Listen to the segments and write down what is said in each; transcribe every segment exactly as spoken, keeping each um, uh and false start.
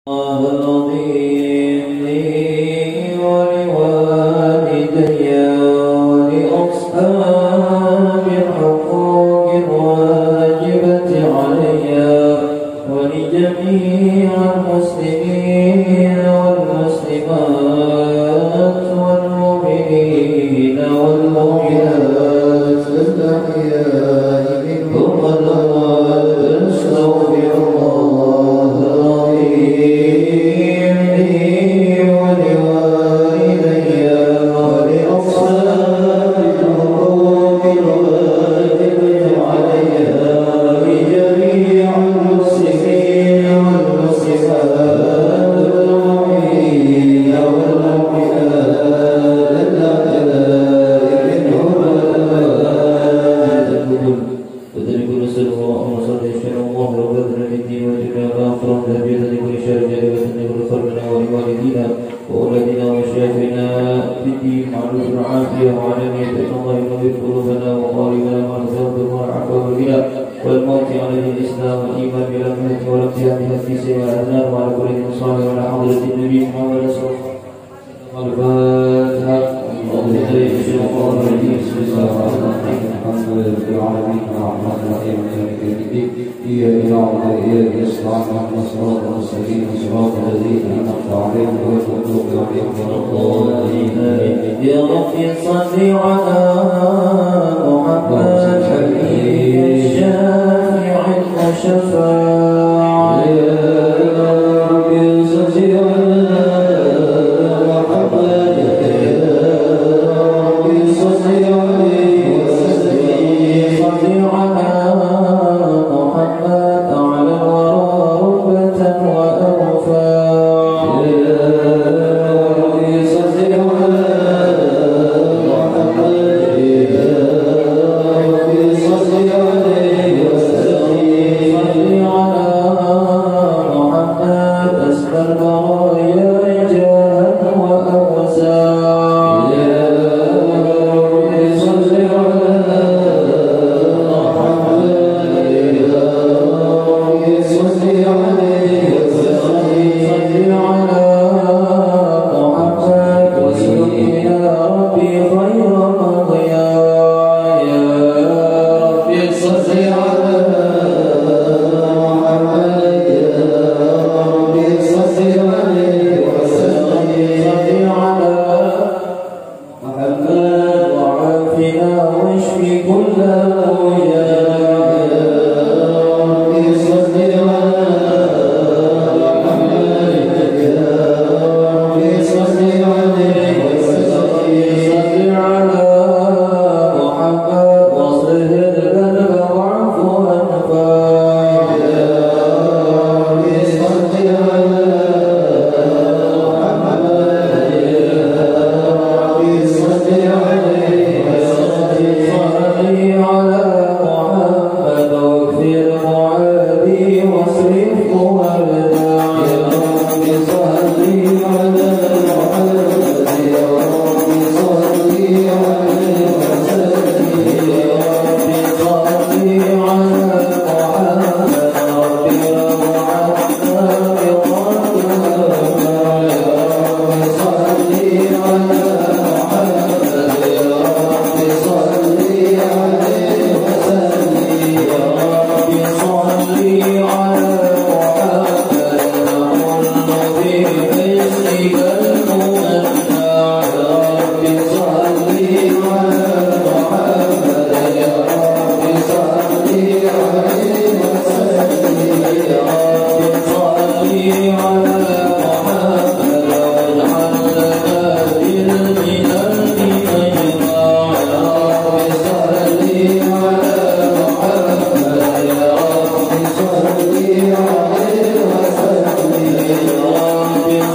Rabbi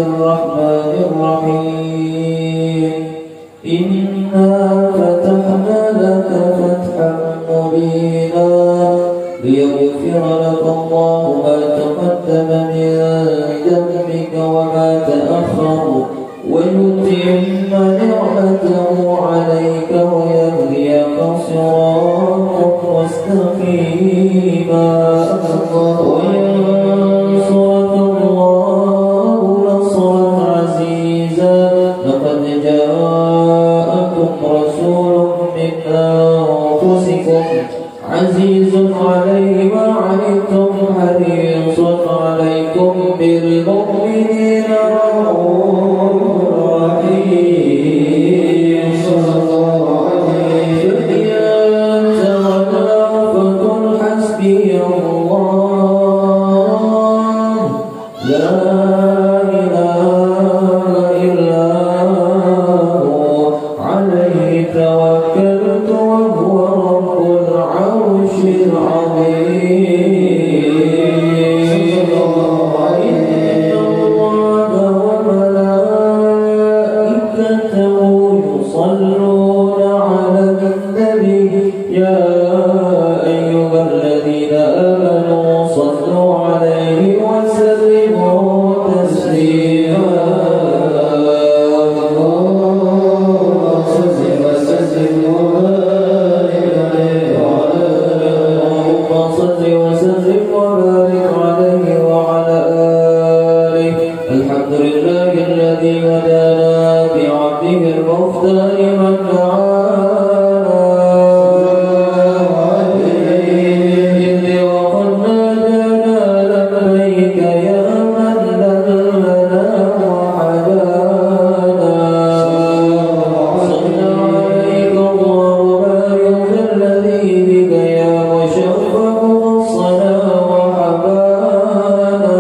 الرحمن الرحيم إنا فتحنا لك فتحا مبينا ليغفر لك الله ما تقدم من ذنبك وما تأخر ويتم نعمته عليك ويهديك صراطا مستقيما وينصرك الله نصرا عزيزا لقد جاءكم رسول من أنفسكم عزيز عليه ما عنتم حريص عليكم بالمؤمنين رؤوف رحيم صلى الله عليه وسلم فقل حسبي الله لا إله إلا هو عليه توكلت وهو رب العرش العظيم إن الله وملائكته يصلون على النبي يا أيها الذين آمنوا صلوا عليه وسلموا تسليما اللهم صل وسلم وبارك عليه وعلى اللهم صل وسلم وبارك عليه وعلى آله الحمد لله الذي هدانا بعبده المختار من دعانا إذ وقلنا لنا لبيك يا من دلنا وحدانا صلى عليك الله بارك الذي بك يا مشفق الصلاة وحبانا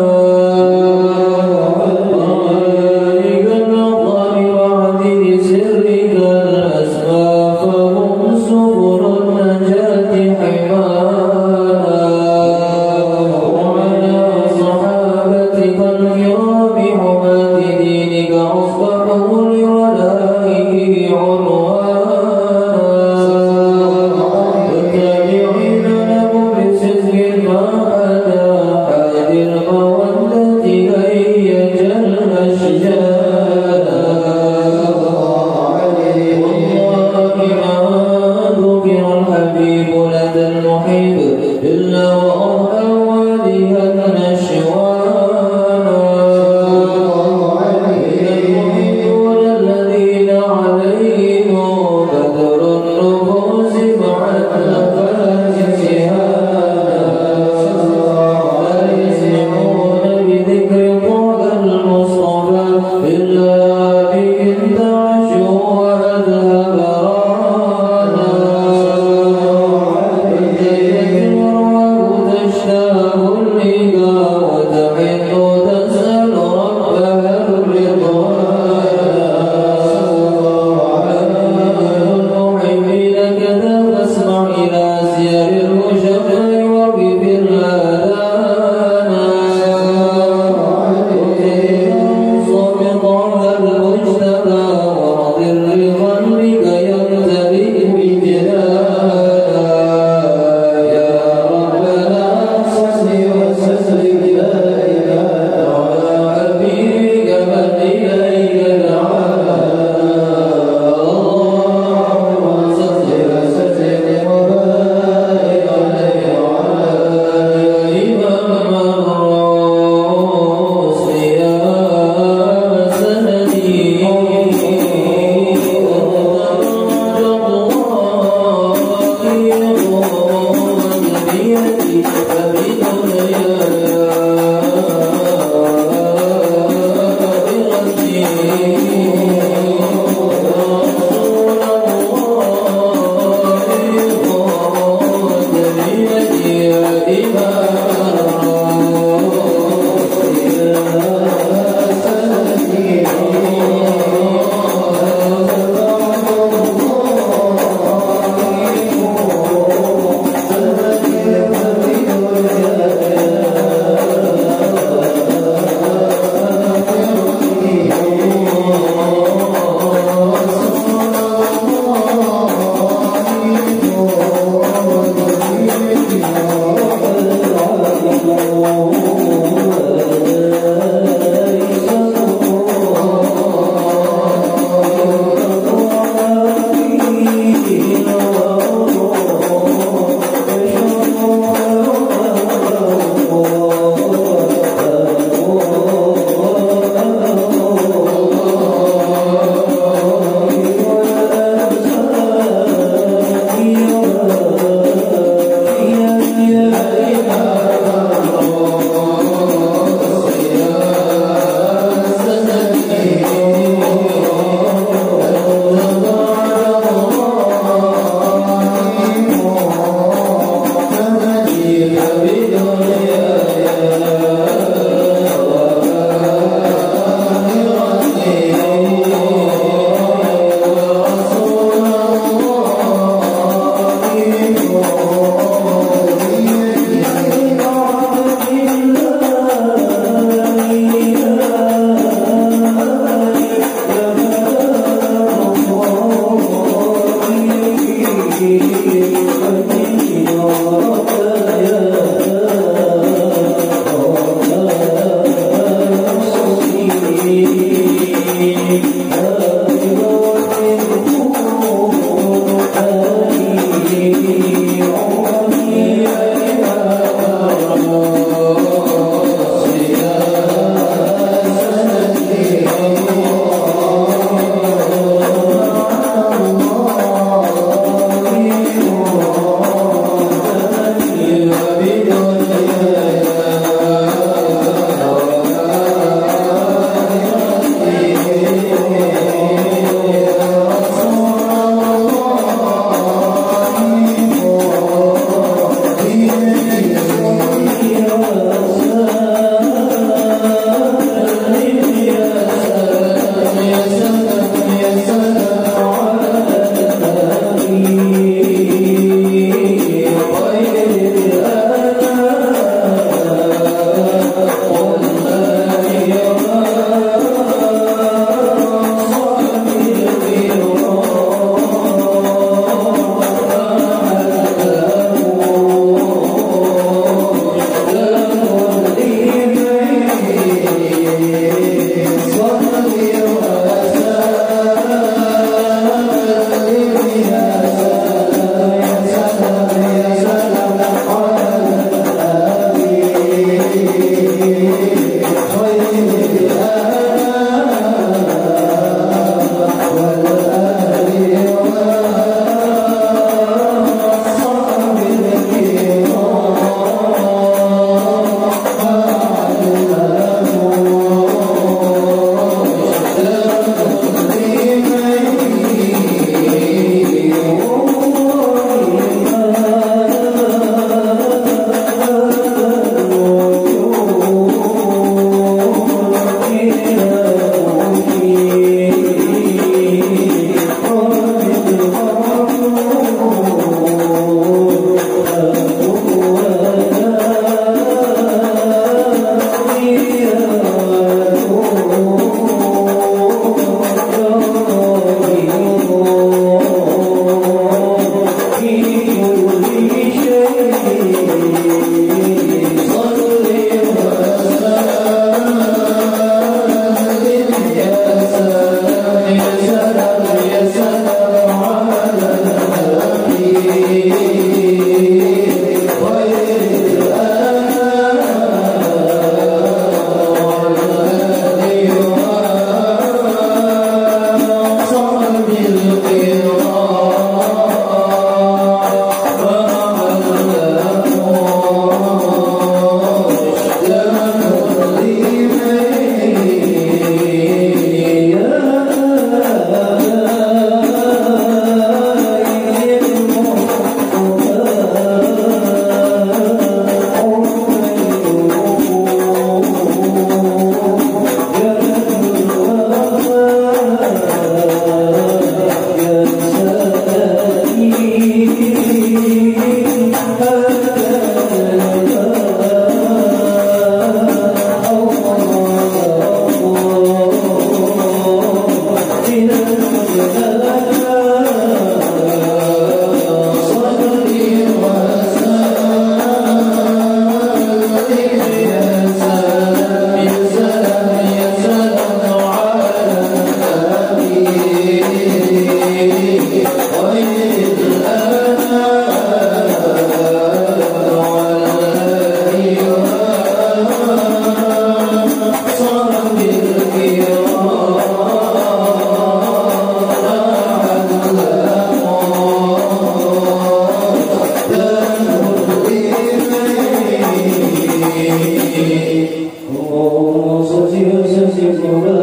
عليك النظر وعدل سرك الأسماء فهم سبل النجاة حمانا وعلى صحابتك الكرام حماة دينك أصبحوا لولائه عنوانا والتابعين لهم بصدق ما أتى حاد المودة هيج الأشجار والله ما ذكر الحبيب لدى المحب إلا وأرى واليها النشوانا المحبون الذين عليهم بدر النفوس مع النفاسها لا يسمعون بذكر طه المصطفى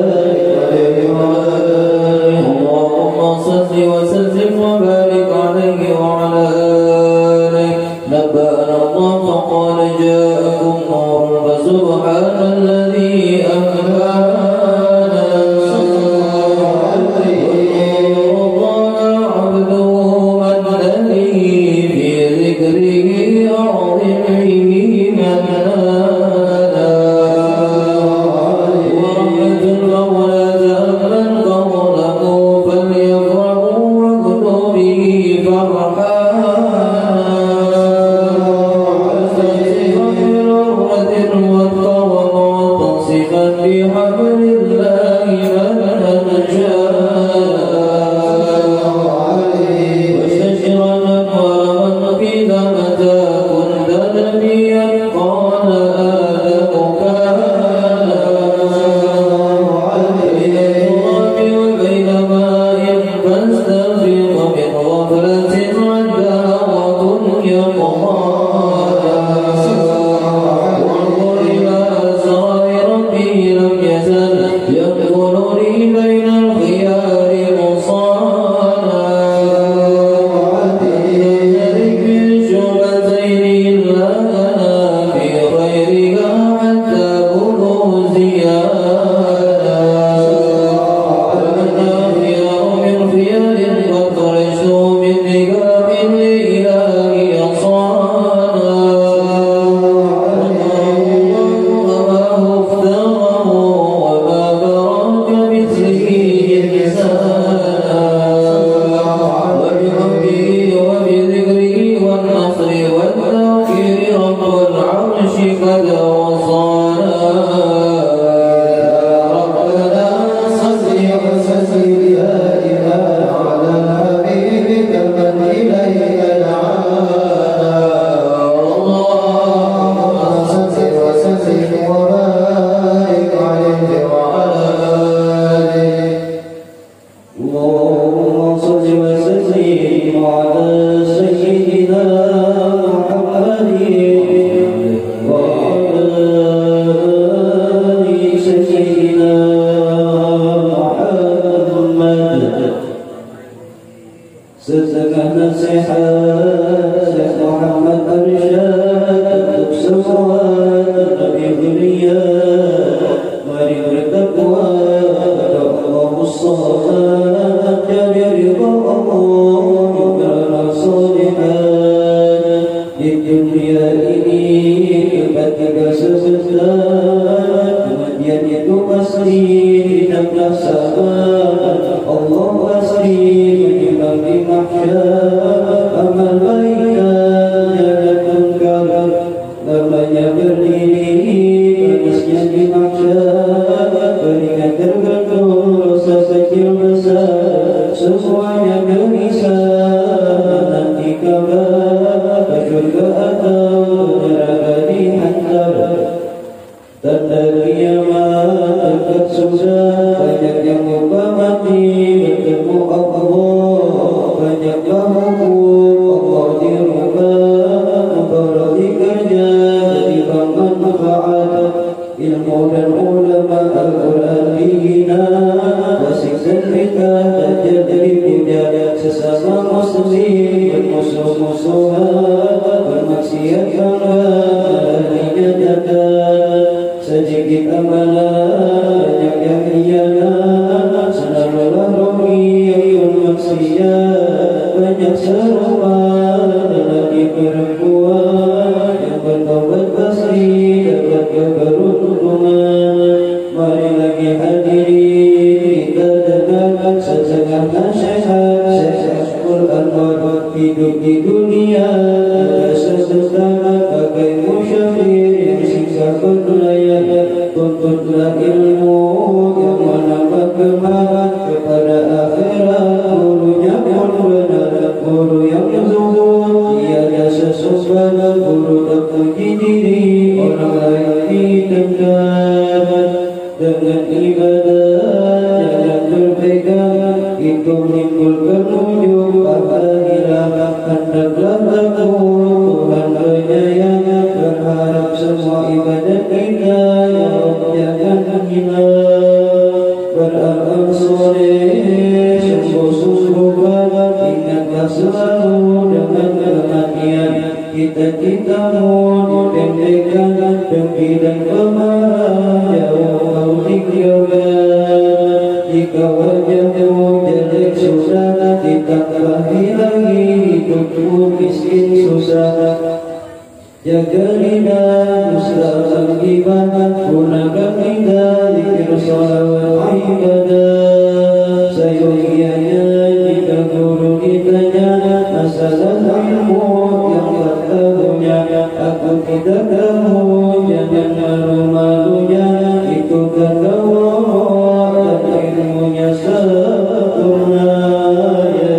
Tuntutlah ilmu yang mana beramal soleh, sungguh-sungguhlah ingatlah selalu dengan kematian. Cita-citamu dipendekkan, dengki dan kemarahan jauh kau tinggalkan. Jika wajahmu jelek sudah, ditambah lagi hidupmu miskin susah. Jaga lidah, dusta ibadah, gunakan lidah, zikir salawat ibadah. Sayurianya jika guru ditanya masalah ilmu yang tak tahunya, aku tidak tahu, jangan malu-malunya, ikutkan Allah dan ilmunya sempurna. Ya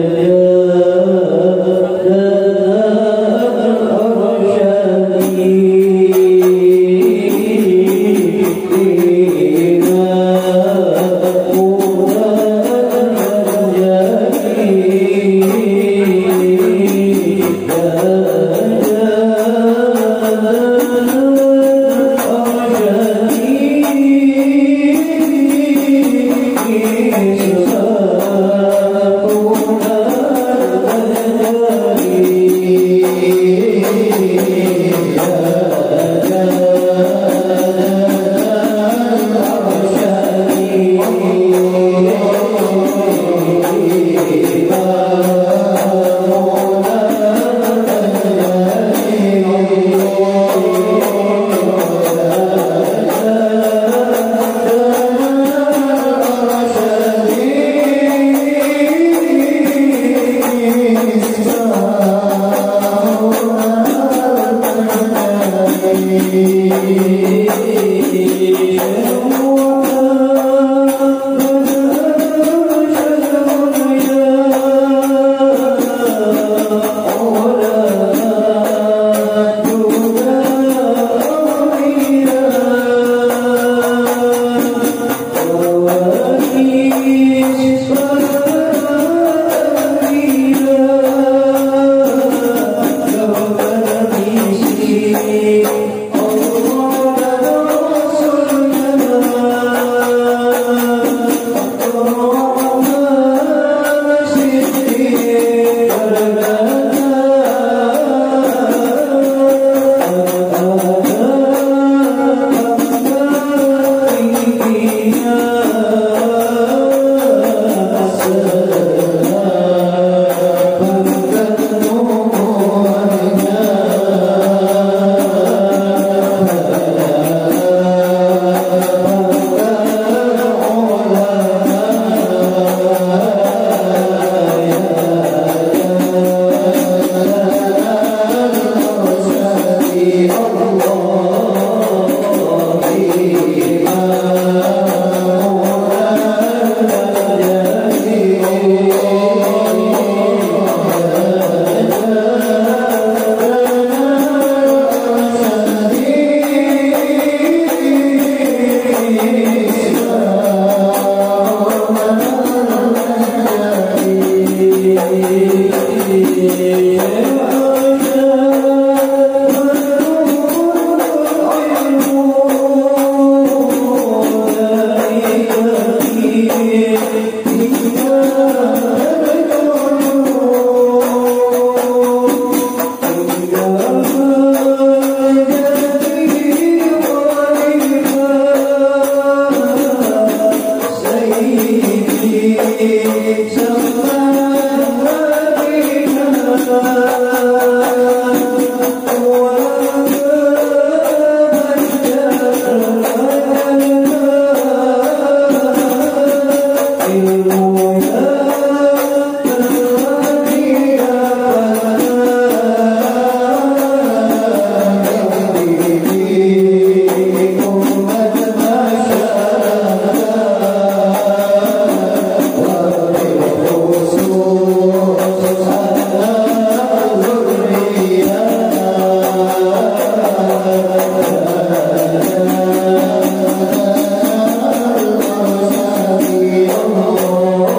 Allah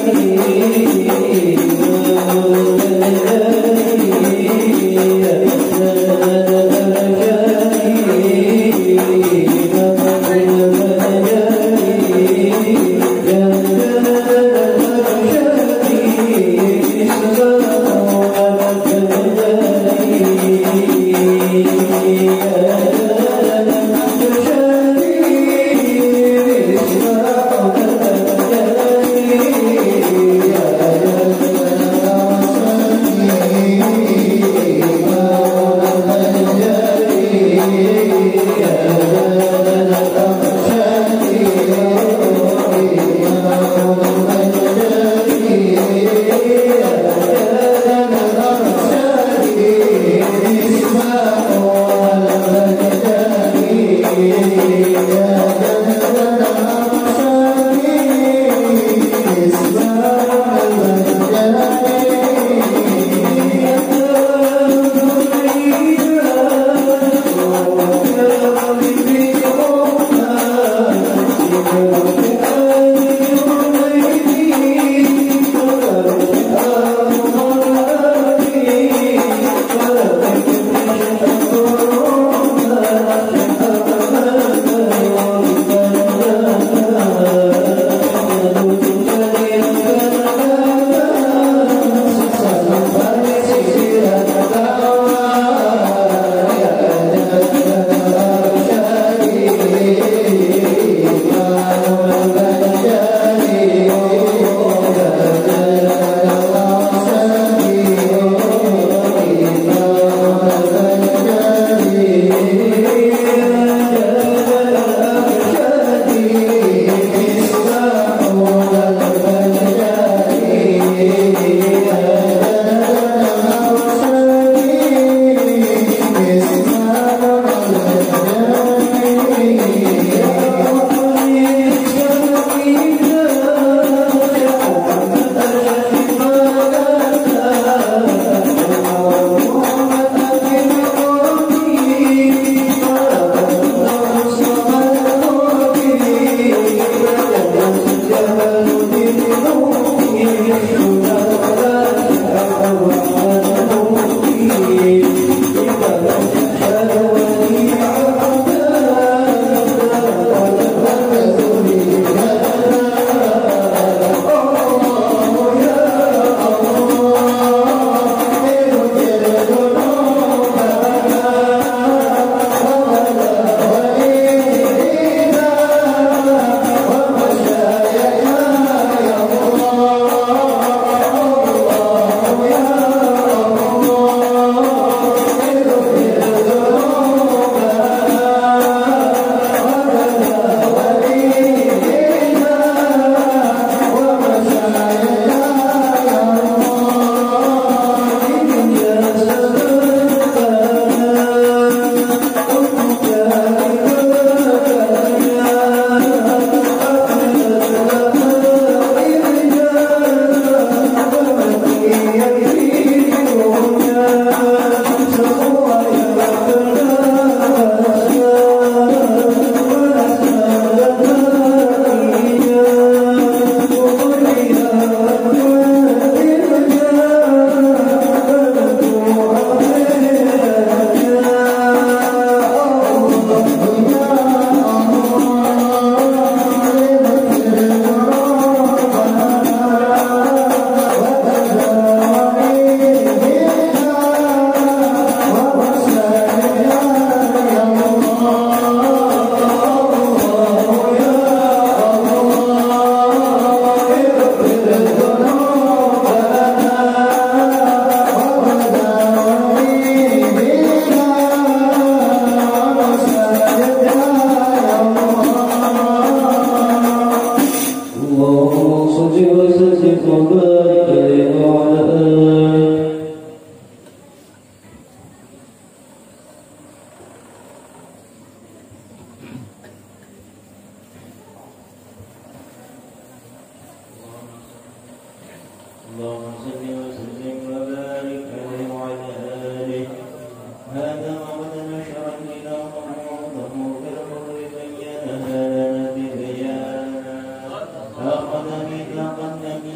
أخذ ميثاق النبي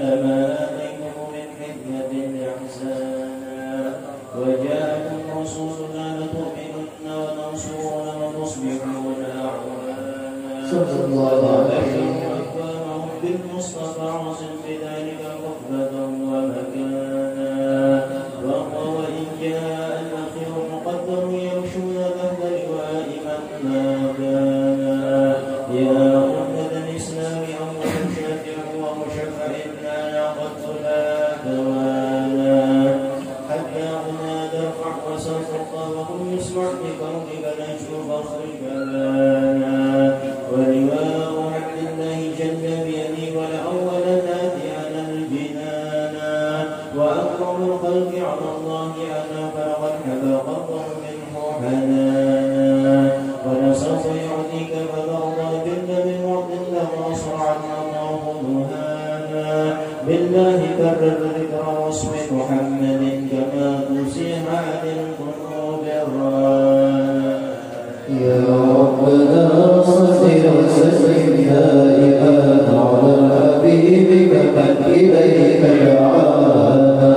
ما آتيتم من حكمة إحسانا وجاءكم رسولنا لتؤمنن وتنصرون وتصبحون أعوانا وبشروا أكوانهم بالمصطفى عصم بذلك خطبة ومكانا وإن جاء الأخير مقدر يمشون تحت لواء من ما كان يا أمة الإسلام أول شافع ومشفع لا قد لا دوانا حتى هنا ترفع وسوف وهم يسمع بقولك نشر فخرك لنا ولواء عبد الله جل بيدي والأول الآتي على الجنانا وأكرم الخلق على الله أنا فقد حبق الله منه حنانا ولسوف يعطيك فترضى جل من وقت له أسرع الله نهانا بالله كرر ذكر واسم محمد كما تسيح عن القلوب الرانا يا ربنا صل وسلم دائما على حبيبك من إليك دعانا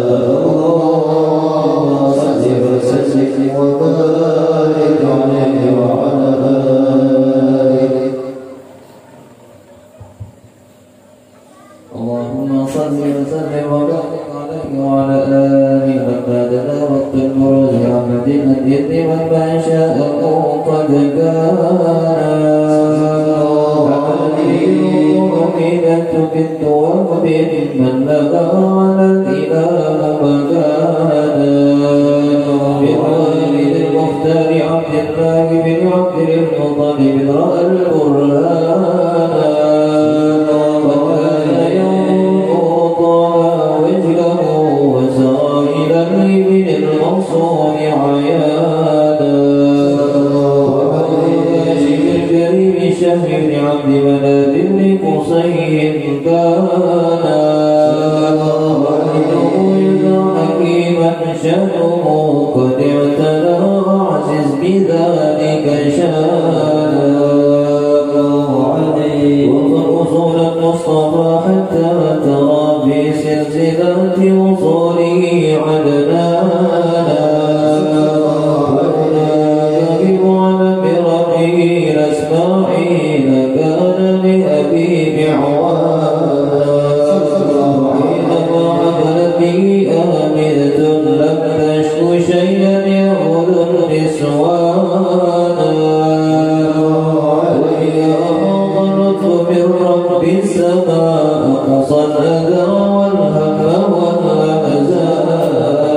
اللهم صل وسلم وبارك عليه وعلى آله اللهم صل وسلم وبارك عليه وعلى آله حتى تلاوت البروج عبد الجد وما شاء قد كان كنت وقبل من لغى على الإله مكانا بالوالد المختار عبد الله بن عبد المطلب رأى القرآن وكان ينقض وجهه وسار إلى الابن المنصور عيانا وكاشف الكريم شهر بن عبد مناد بن قصي كان وعنده إذا حكيما شأنه قد اعتنى عزز بذلك شانا وصول المصطفى حتى ترى في سلسلة وصوله عدنانا ويجب على بربه الأسماعيل كان لأبي معوانا وحينما عملت به آمنة لم تشك شيئا يأخذ النسوانا وإذا أمرت من رب السماء صلى والهم والأحزان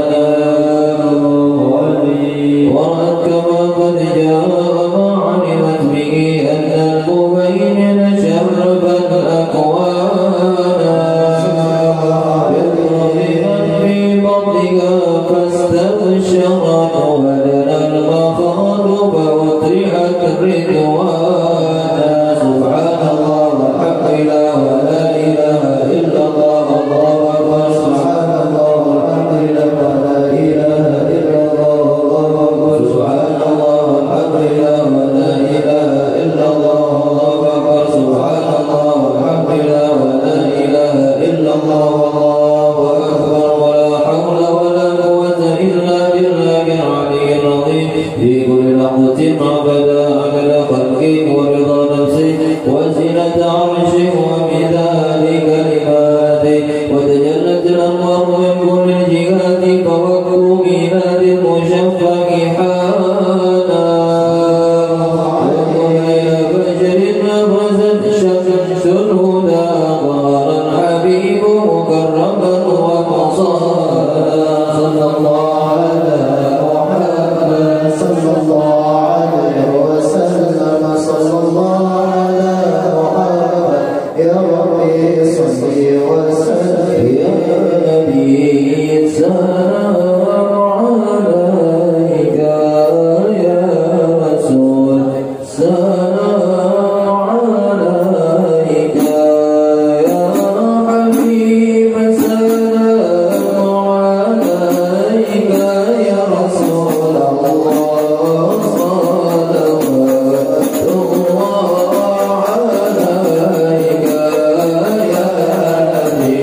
ورأت كما قد جاء ما علمت به أن المبين شرب الأكوانا بالرغم في بطنها فاستبشرت ولنا المخاطب وطرحت الرضوانا سبحان الله والحمد لله ولا إله إلا الله الله أكبر سبحان الله والحمد لله ولا إله إلا الله الله أكبر سبحان الله والحمد لله ولا إله إلا الله الله أكبر سبحان الله والحمد لله ولا إله إلا الله الله أكبر ولا حول ولا قوة إلا بالله العلي العظيم في كل لحظة عبدا على خلقه ورضا نفسه وزنة عرشه ومداد كلماته وتجلت الأنوار من كل الجهات فوكوا ميلاد المشفق حانا وإلى بشر أبرزت شمس الهدى ظهر الحبيب مكرما ومصانا صلى الله على محمد صلى الله عليه وسلم صلى الله على محمد يا ربي صل وسلم يا نبي السلام عليك يا رسول السلام عليك يا حبيب السلام عليك يا رسول الله صلوات الله عليك يا نبي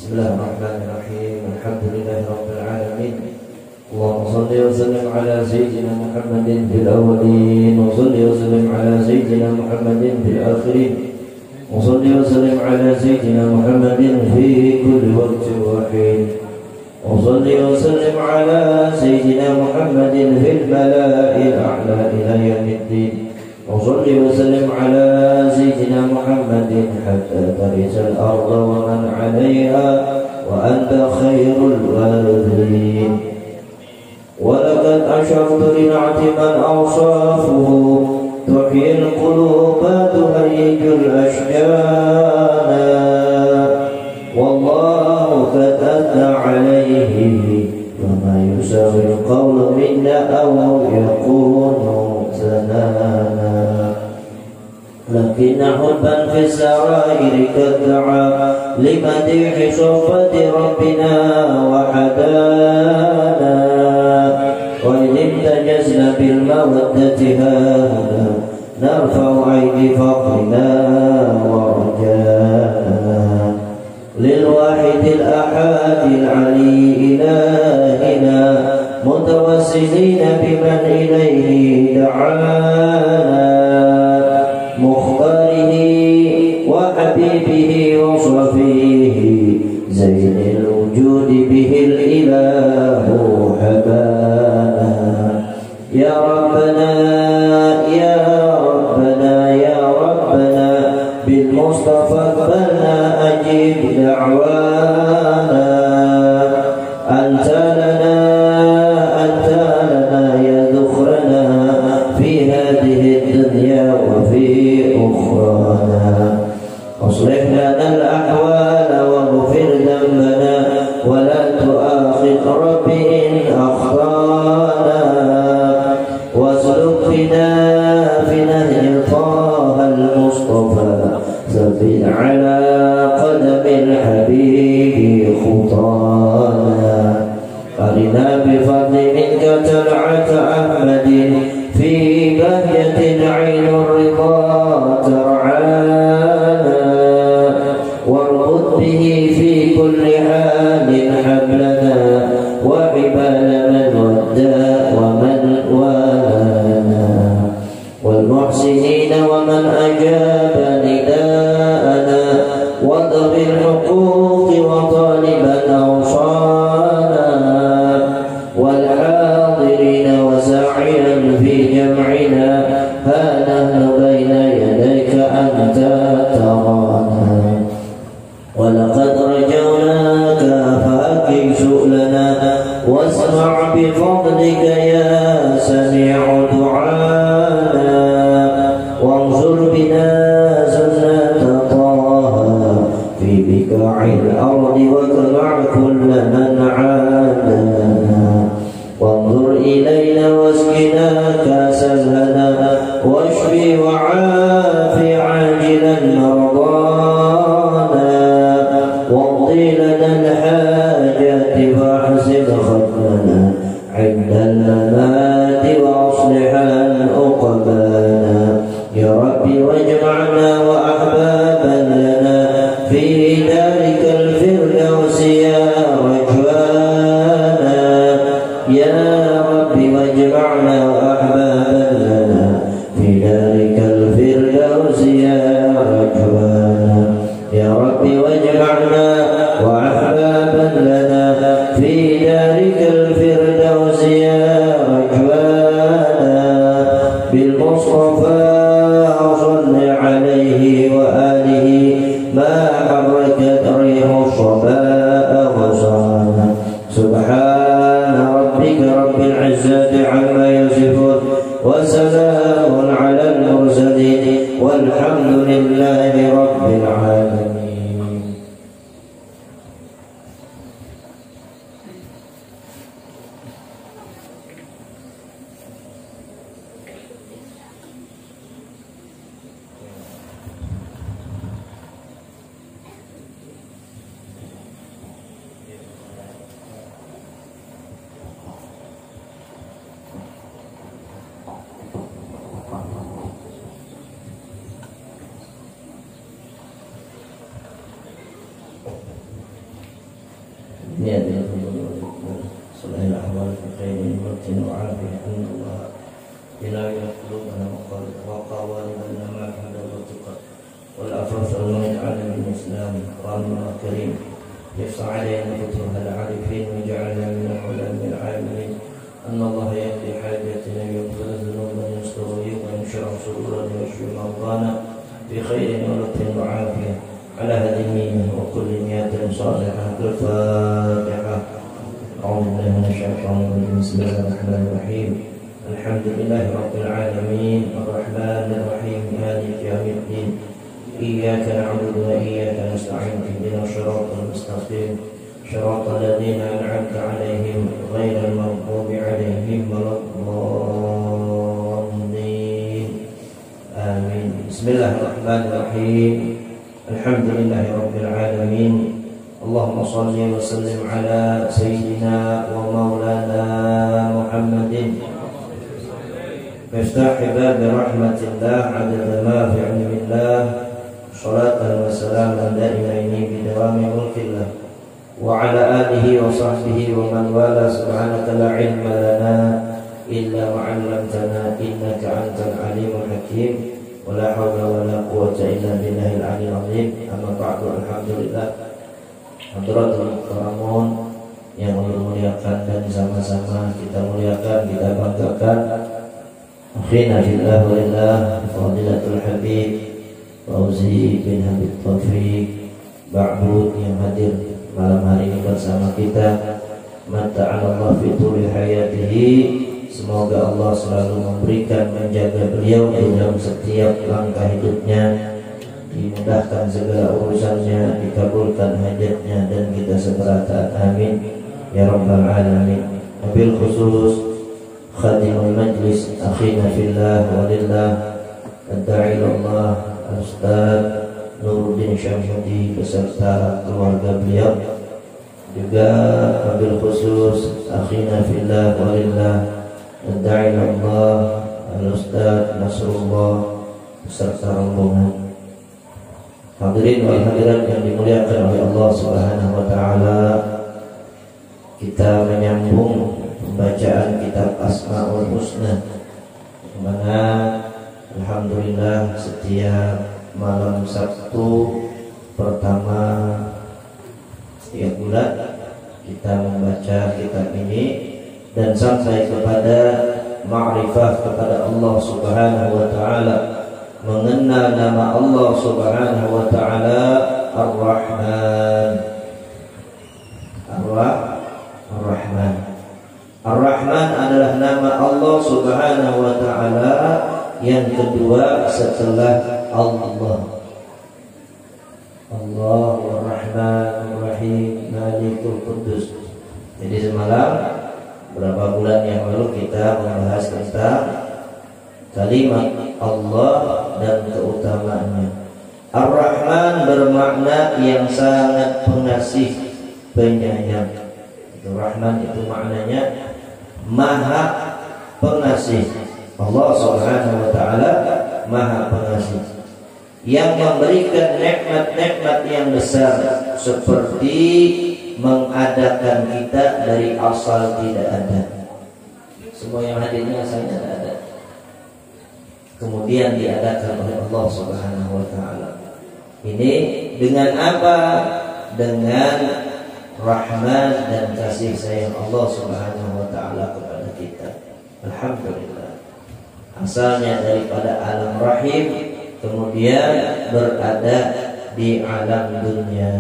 Bismillahirrahmanirrahim. Alhamdulillahirabbil alamin. Allahumma shalli wa sallim ala sayyidina Muhammadin fil awwalin wa shalli wa sallim ala sayyidina Muhammadin fil akhirin wa shalli wa sallim ala sayyidina Muhammadin fi kulli waqtin wa hin wa shalli wa sallim ala sayyidina Muhammadin fil mala'il a'la ila yaumiddin wa shalli wa sallim ala sayyidina Muhammadin hatta tarisa al-ardha wa man 'alayha wa anta khairul warithin. ولقد أشرت لنعت من أوصافه تحيي القلوب تهيج الأشجان والله قد أثنى عليه فما يساوي القول منا أو يكون زنانا لكن حبا في السرائر قد دعا لمديح صفة ربنا وحدانا وإن امتجزنا بالمودة هاهنا نرفع أيدي فقرنا ورجانا للواحد الأحد العلي إلهنا متوسلين بمن إليه دعانا مختاره وحبيبه وصفيه زين الوجود به الإله حبانا يا ربنا يا ربنا يا ربنا بالمصطفى اقبلنا أجيب دعوانا أنت لنا أنت لنا يا ذخرنا في هذه الدنيا وفي أخرانا أصلح لنا الأحوال واغفر ذنبنا ولا تؤاخذ رب إن أخطأنا واسلك بنا في نهج طه المصطفى ثبت على قدم الحبيب خطانا أرنا بفضل منك تلعة أحمد في بهجة عين الرضا ترعانا واربط به في كل حال حبلنا وحبال من ودى ومن والانا والمحسنين ومن أجاب نداءنا وذوي الحقوق وطالبا أوصانا والحاضرين وساعيا في جمعنا ها نحن بين يديك أنت ترانا ولقد رجوناك فأكل سؤلنا واسمع بفضلك يا سميع دعانا وانظر بنا سنة طه في بقاع الأرض واقلع كل من عادانا وانظر إلينا واسقنا كاس الهنا واشفي وعافي عاجلا مرضانا واقضي لنا الحاجات واحسن ختمنا عند الممات واصلح عقبانا يا ربي واجمعنا وأحبابا لنا في دارك الفردوس يا رجوانا يا ربي واجمعنا وأحبابا لنا في دارك الفردوس يا رجوانا يا ربي واجمعنا وأحبابا لنا في دارك الفردوس يا رجوانا بالمصطفى صل عليه وآله ما حركت ريح الصباء غصانا سبحان ربك رب العزة عما يصفون وسلام على المرسلين والحمد لله رب العالمين. نيادنا صلى الله عليه خير وقت وعافية أن الله بنا قلوبنا وقوالبنا ما حدا وتقى والعفاف والمنعنا بالإسلام قرآن كريم يفتح علينا فتوح العارفين وجعلنا من العلماء العاملين أن الله يقضي حاجاتنا ويغفر ذنوبنا ويستر عيوبنا ويشرح صدورنا ويشفي مرضانا بخير ولطف وعافية على هذه وكل نيات صالحة. الفاتحة. أعوذ بالله من الشيطان الرجيم. بسم الله الرحمن الرحيم. الحمد لله رب العالمين الرحمن الرحيم مالك يوم الدين إياك نعبد وإياك نستعين اهدنا الصراط المستقيم صراط الذين أنعمت عليهم غير المغضوب عليهم ولا الضالين آمين. بسم الله الرحمن الرحيم. الحمد لله رب العالمين. اللهم صل وسلم على سيدنا ومولانا محمد مفتاح باب رحمة الله عدد ما في علم الله صلاة وسلاما دائمين بدوام ملك الله وعلى آله وصحبه ومن والاه. سبحانك لا علم لنا إلا ما علمتنا إنك أنت العليم الحكيم ولا حول ولا قوة إلا بالله العلي العظيم. أما بعد. Alhamdulillah, Hadratul Mukarramun yang Allah muliakan dan sama-sama kita muliakan, kita banggakan. Akhina fillah walillah Fadilatul Habib Fauzi bin Habib Taufiq Ba'bud yang hadir malam hari ini bersama kita. Mata'alallah fi tuli hayatihi. Semoga Allah selalu memberikan, menjaga beliau dalam setiap langkah hidupnya, dimudahkan segala urusannya, dikabulkan hajatnya, dan kita segera taat. Amin ya rabbal alamin. Wabil khusus khadimul majlis akhina fillah walillah ad-da'i ilallah Ustaz Nuruddin Syamsuddin beserta keluarga beliau, juga wabil khusus akhina fillah walillah ad-da'i ilallah Al-Ustaz Nasrullah beserta rombongan. Hadirin wal hadirat yang dimuliakan oleh Allah Subhanahu wa taala, kita menyambung pembacaan kitab Asmaul Husna, di mana alhamdulillah setiap malam Sabtu pertama setiap bulan kita membaca kitab ini dan sampai kepada ma'rifah kepada Allah Subhanahu wa taala, mengenal nama Allah Subhanahu wa taala Ar-Rahman. Ar-Rahman. Ar-Rahman adalah nama Allah Subhanahu wa taala yang kedua setelah Allah. Allah Ar-Rahman Ar-Rahim Malikul Quddus. Jadi semalam beberapa bulan yang lalu kita membahas tentang kalimat Allah dan keutamaannya. Ar-Rahman bermakna yang sangat pengasih, penyayang. Itu Rahman itu maknanya Maha Pengasih. Allah Subhanahu wa taala Maha Pengasih yang memberikan nikmat-nikmat yang besar, seperti mengadakan kita dari asal tidak ada. Semua yang hadirnya asalnya tidak ada, kemudian diadakan oleh Allah Subhanahu wa taala. Ini dengan apa? Dengan rahman dan kasih sayang Allah Subhanahu wa taala kepada kita. Alhamdulillah. Asalnya daripada alam rahim, kemudian berada di alam dunia.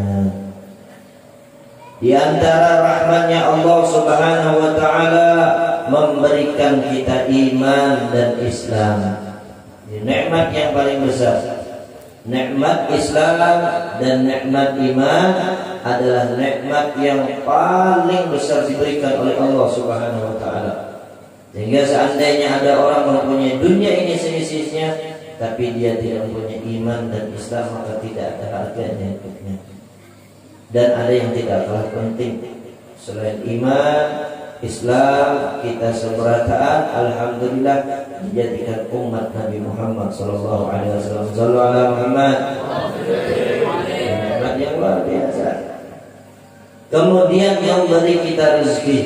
Di antara rahmannya Allah Subhanahu wa taala memberikan kita iman dan Islam. Nikmat yang paling besar, nikmat Islam dan nikmat iman adalah nikmat yang paling besar diberikan oleh Allah Subhanahu wa taala. Sehingga seandainya ada orang mempunyai dunia ini seisinya, tapi dia tidak mempunyai iman dan Islam, maka tidak ada harganya hidupnya. Dan ada yang tidak kalah penting selain iman, Islam, kita seberataan, alhamdulillah dijadikan umat Nabi Muhammad sallallahu alaihi wasallam. Sallu ala Muhammad. Nikmat yang luar biasa. kemudian memberi kita rezeki.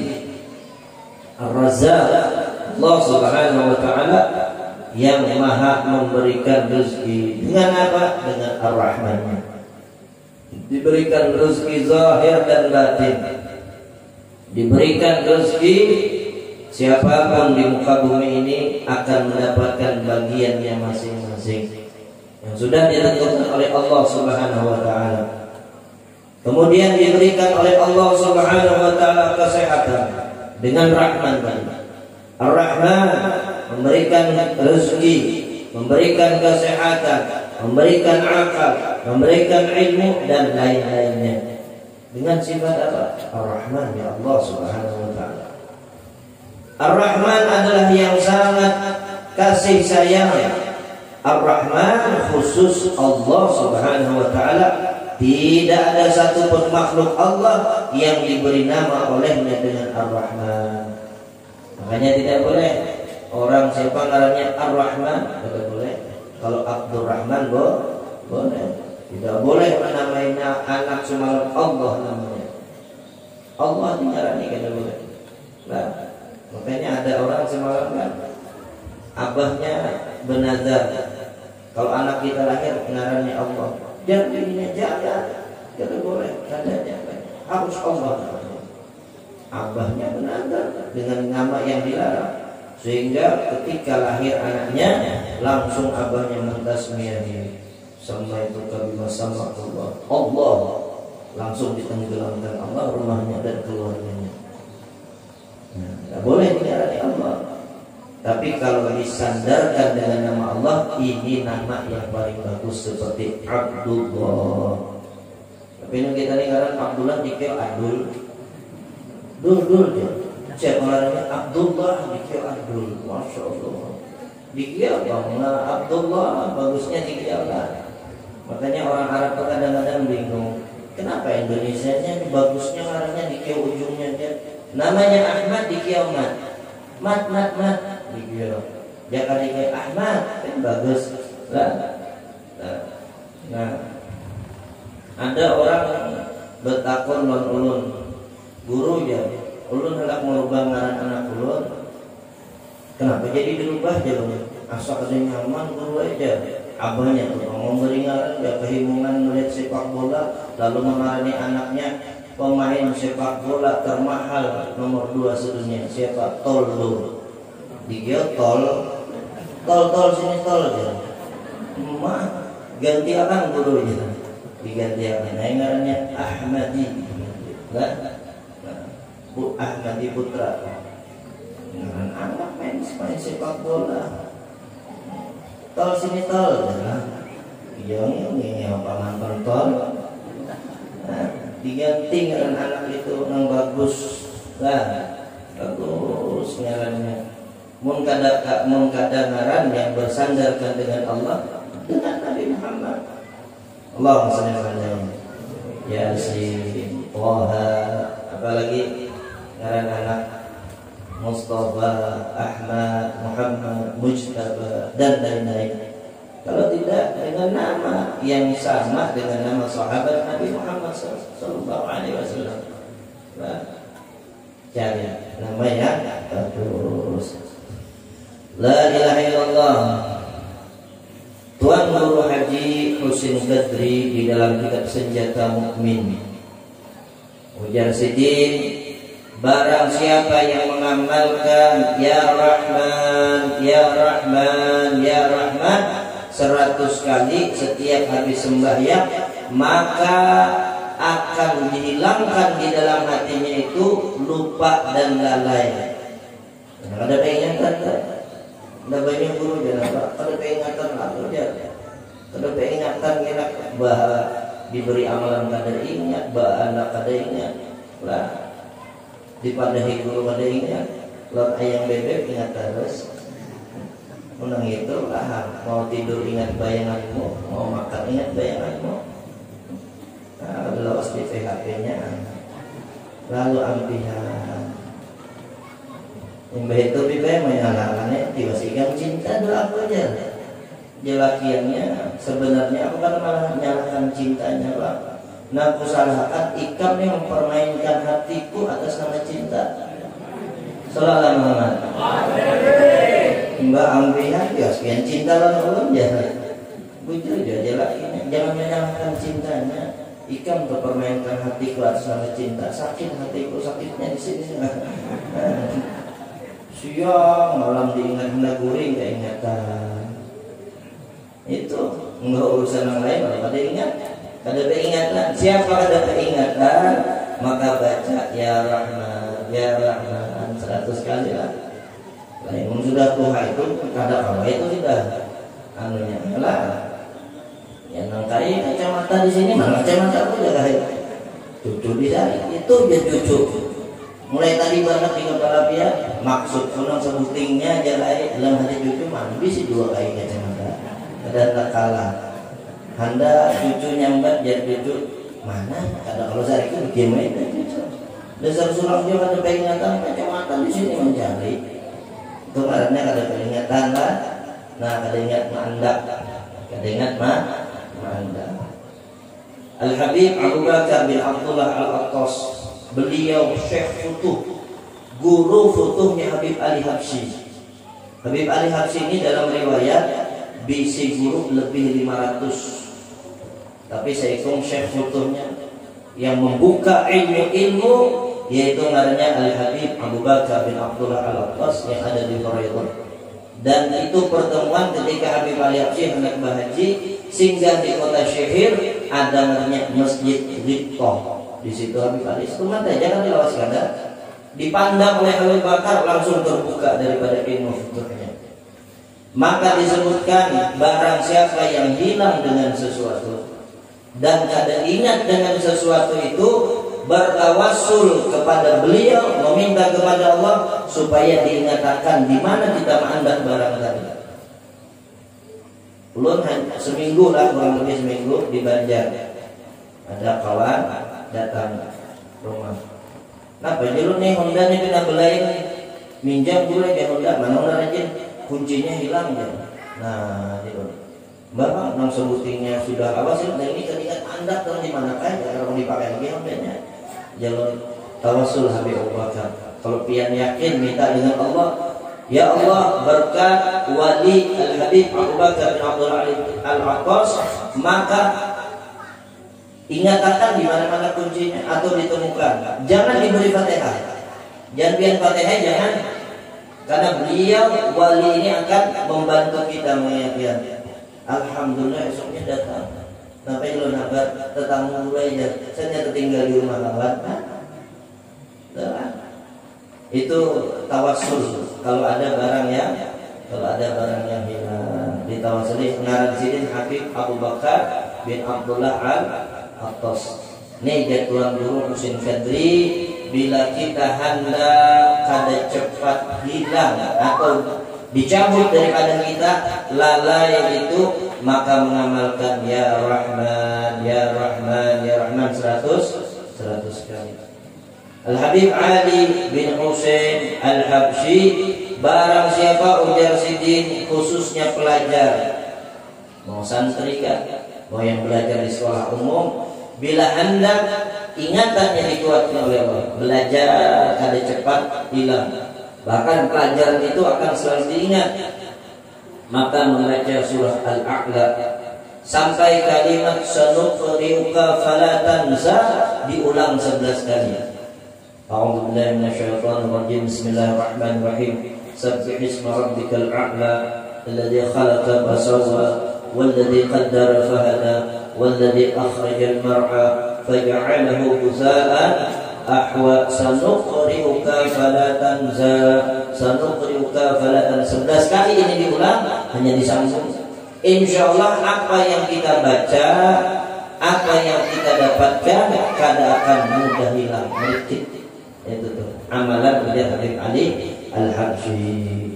Ar-Razzaq, Allah Subhanahu wa taala yang maha memberikan rezeki. Dengan apa? Dengan Ar-Rahman. Diberikan rezeki zahir dan batin. Diberikan rezeki, siapapun di muka bumi ini akan mendapatkan bagiannya masing-masing yang sudah ditentukan oleh Allah Subhanahu wa taala. Kemudian diberikan oleh Allah Subhanahu wa taala kesehatan dengan Rahman tadi. Ar-Rahman memberikan rezeki, memberikan kesehatan, memberikan akal, memberikan ilmu dan lain-lainnya. Dengan sifat apa? Ar-Rahman, ya Allah Subhanahu wa taala. Ar-Rahman adalah yang sangat kasih sayang. Ar-Rahman khusus Allah Subhanahu wa taala. Tidak ada satu pun makhluk Allah yang diberi nama olehnya dengan Ar-Rahman. Makanya tidak boleh orang siapa namanya Ar-Rahman, tidak boleh. Kalau Abdurrahman boleh. Tidak boleh menamai anak semalam Allah namanya. Allah dinyarani tidak boleh. Nah, makanya ada orang semalam kan abahnya benazar. Kalau anak kita lahir ngarannya Allah. Jangan dirinya jaga, tidak boleh, tandanya harus Allah. Abahnya benazar dengan nama yang dilarang, sehingga ketika lahir anaknya langsung abahnya mentasmiyahi sama itu kabima sama Allah. Allah langsung ditenggelamkan Allah rumahnya dan keluarganya. Nah, tidak boleh dinyarani Allah. Tapi kalau disandarkan dengan nama Allah, ini nama yang paling bagus seperti Abdullah. Tapi ini kita nih karena Abdullah dikira Abdul, Dul Dul dia. Siapa namanya Abdullah dikira Abdul, masya Allah. Dikira bangga Abdullah, bagusnya dikira lah. Makanya orang Arab kadang-kadang bingung, kenapa Indonesianya bagusnya orangnya dikira ujungnya dia. Namanya Ahmad dikira Mat, Mat Mat Mat. Jangan dikira Ahmad kan bagus lah. Nah, nah, ada orang bertakon non ulun guru ya, ulun hendak merubah ngaran anak ulun. Kenapa jadi dirubah aja ulun? Asal ada nyaman guru aja. Abahnya tuh memberi ngaran ya kehimungan melihat sepak bola, lalu mengarani anaknya pemain sepak bola termahal nomor dua sedunia. Siapa? Toldo. Dia tol, tol tol sini tol aja. Mah ganti akan gurunya, diganti akan. Nah, ngarannya Ahmadi, enggak? Bu Ahmadi Putra. Ngaran anak main main sepak bola. Tol sini tol, aja. Iya ini apa nonton tol? Nah, diganti ngaran anak itu yang bagus, lah bagus ngarannya. Mengkada mengkada ngaran yang bersandarkan dengan Allah dengan Nabi Muhammad. Allahumma shalli ala Yasin, Toha, apalagi ngaran anak Mustafa, Ahmad, Muhammad, Mujtaba dan lain-lain. Kalau tidak dengan nama yang sama dengan nama sahabat Nabi Muhammad sallallahu alaihi wasallam. Cari nama yang bagus. La ilaha illallah. Tuan Guru Haji Husin Qadri di dalam kitab Senjata Mukmin ujar sidin, barang siapa yang mengamalkan Ya Rahman, Ya Rahman, Ya Rahman seratus kali setiap habis sembahyang, maka akan dihilangkan di dalam hatinya itu lupa dan lalai. Ada peringatan tak? Ada banyak guru jangan ada peringatan apa aja. Ada peringatan kira bahwa diberi amalan kada ingat, bahwa anak kada ingat. Lah dipadahi guru kada ingat. Lot ayam bebek ingat terus. Menang itu lah mau tidur ingat bayanganmu, mau makan ingat bayanganmu. Nah, lewas di P H P-nya. Lalu ampihan. Mbah itu bibir menyalakannya diwasikan cinta doa apa aja. Jelakiannya sebenarnya aku kan malah menyalahkan cintanya Pak. Nah kusalahakan ikam yang mempermainkan hatiku atas nama cinta. Sallallahu Muhammad. Mbak ambihan ya sekian cinta lah ulun ya. Bujur aja lagi. Jangan menyalahkan cintanya. Ikam mempermainkan hatiku atas nama cinta. Sakit hatiku, sakitnya di sini. Siang malam diingat-ingat guring keingatan. Itu enggak urusan yang lain, kalau ada ingat, ada keingatan. Siapa ada keingatan, maka baca ya Rahman, ya Rahman seratus kali lah. Lain sudah Tuhan itu kadang apa itu sudah anunya lah. Yang nangkai kacamata di sini, mana kacamata aku jaga cucu di sana, itu dia cucu. Mulai tadi banyak di kepala dia, maksud kunang sebutingnya jalan dalam hati cucu mana bisa dua kali kacamata. Ada tak kalah. Handa cucu nyambat jadi cucu mana? Kadang kalau saya itu gimana cucu. Dasar sulam dia ada peringatan kacamata di sini mencari. Itu karena ada peringatan lah. Nah, ada ingat mandak, ada ingat mah. Al-Habib Abu Bakar bin Abdullah Al-Attas, beliau Syekh Futuh, guru futuhnya Habib Ali Habsyi. Habib Ali Habsyi ini dalam riwayat bisi guru lebih lima ratus. Tapi saya hitung Syekh Futuhnya yang membuka ilmu-ilmu yaitu namanya Al-Habib Abu Bakar bin Abdullah Al-Attas yang ada di Hurairah. Dan itu pertemuan ketika Habib Ali Habsyi hendak berhaji singgah di kota Syihir, ada namanya Masjid Ridho. Di situ Habib Ali cuma jangan dilawaskan, dipandang oleh Habib Bakar langsung terbuka daripada ilmu futuhnya. Maka disebutkan barang siapa yang hilang dengan sesuatu dan kada ingat dengan sesuatu itu, bertawassul kepada beliau, meminta kepada Allah supaya diingatkan di mana kita mengandak barang tadi. Ulun seminggu lah, kurang lebih seminggu di Banjar. Ada kawan datang rumah. Nah, baju nih Honda nih kena belain, minjam gue ke Honda, mana Honda aja, kuncinya hilang ya. Nah, gitu. Bapak nang sebutingnya sudah awas ya, ini ketika anda tahu di mana kan, kalau dipakai lagi Hondanya. Jalur tawassul Habib Abu Bakar. Kalau pian yakin minta dengan Allah, ya Allah berkat wali Al-Habib Abu Bakar bin Abdullah Al-Attas, maka ingatkan di mana-mana kuncinya atau ditemukan. Jangan diberi Fatihah. Jangan pian Fatihah jangan, karena beliau wali ini akan membantu kita mengingatkan. Alhamdulillah esoknya datang. Sampai lo nabar tetangga mulai ya, saya tertinggal di rumah kawan. Nah, itu tawassul. Kalau ada barang yang, kalau ada barang yang hilang, ditawasuli. Ngarang sini Habib Abu Bakar bin Abdullah Al-Attas. Ini dia tuan guru Husin Fadri. Bila kita hendak kada cepat hilang atau dicabut daripada kita lalai itu, maka mengamalkan ya Rahman, ya Rahman, ya Rahman seratus seratus kali. Al-Habib Ali bin Husain Al-Habsyi, barang siapa ujar sidin khususnya pelajar, mau santri kan, mau yang belajar di sekolah umum, bila hendak ingatannya dikuatkan oleh Allah, belajar kada cepat hilang, bahkan pelajaran itu akan selalu diingat, maka membaca surah Al-A'la sampai kalimat sanuqri'uka fala tansa diulang sebelas kali. A'udzu billahi minasyaitonir rajim. Bismillahirrahmanirrahim. Sabbih isma rabbikal a'la alladzi khalaqa fasawwa walladzi qaddara fahada walladzi akhrajal mar'a faj'alahu ghuzaa'an ahwa sanuqri'uka fala tansa sanuqri'uka fala tansa. sebelas kali ini diulang, hanya disambung. Insyaallah apa yang kita baca, apa yang kita dapatkan kada akan mudah hilang, sedikit. Itu tuh amalan dari Habib Ali Al-Habsyi.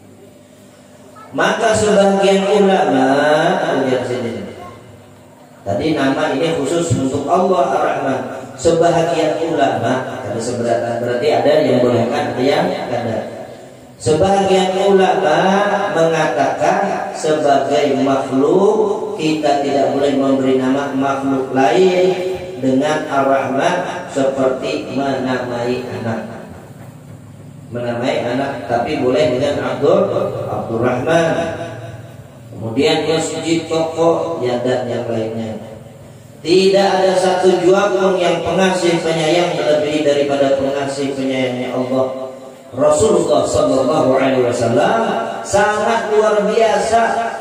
Maka sebagian ulama lihat sini. Tadi nama ini khusus untuk Allah Ar-Rahman. Sebahagian ulama, ada seberatan berarti ada yang bolehkan, ada yang kada. Sebahagian ulama mengatakan sebagai makhluk kita tidak boleh memberi nama makhluk lain dengan Ar-Rahman seperti menamai anak. Menamai anak, tapi boleh dengan Abdul Abdurrahman. Kemudian masjid, toko, ya dan yang lainnya. Tidak ada satu jua pun yang pengasih penyayang lebih daripada pengasih penyayangnya Allah. Rasulullah Sallallahu Alaihi Wasallam sangat luar biasa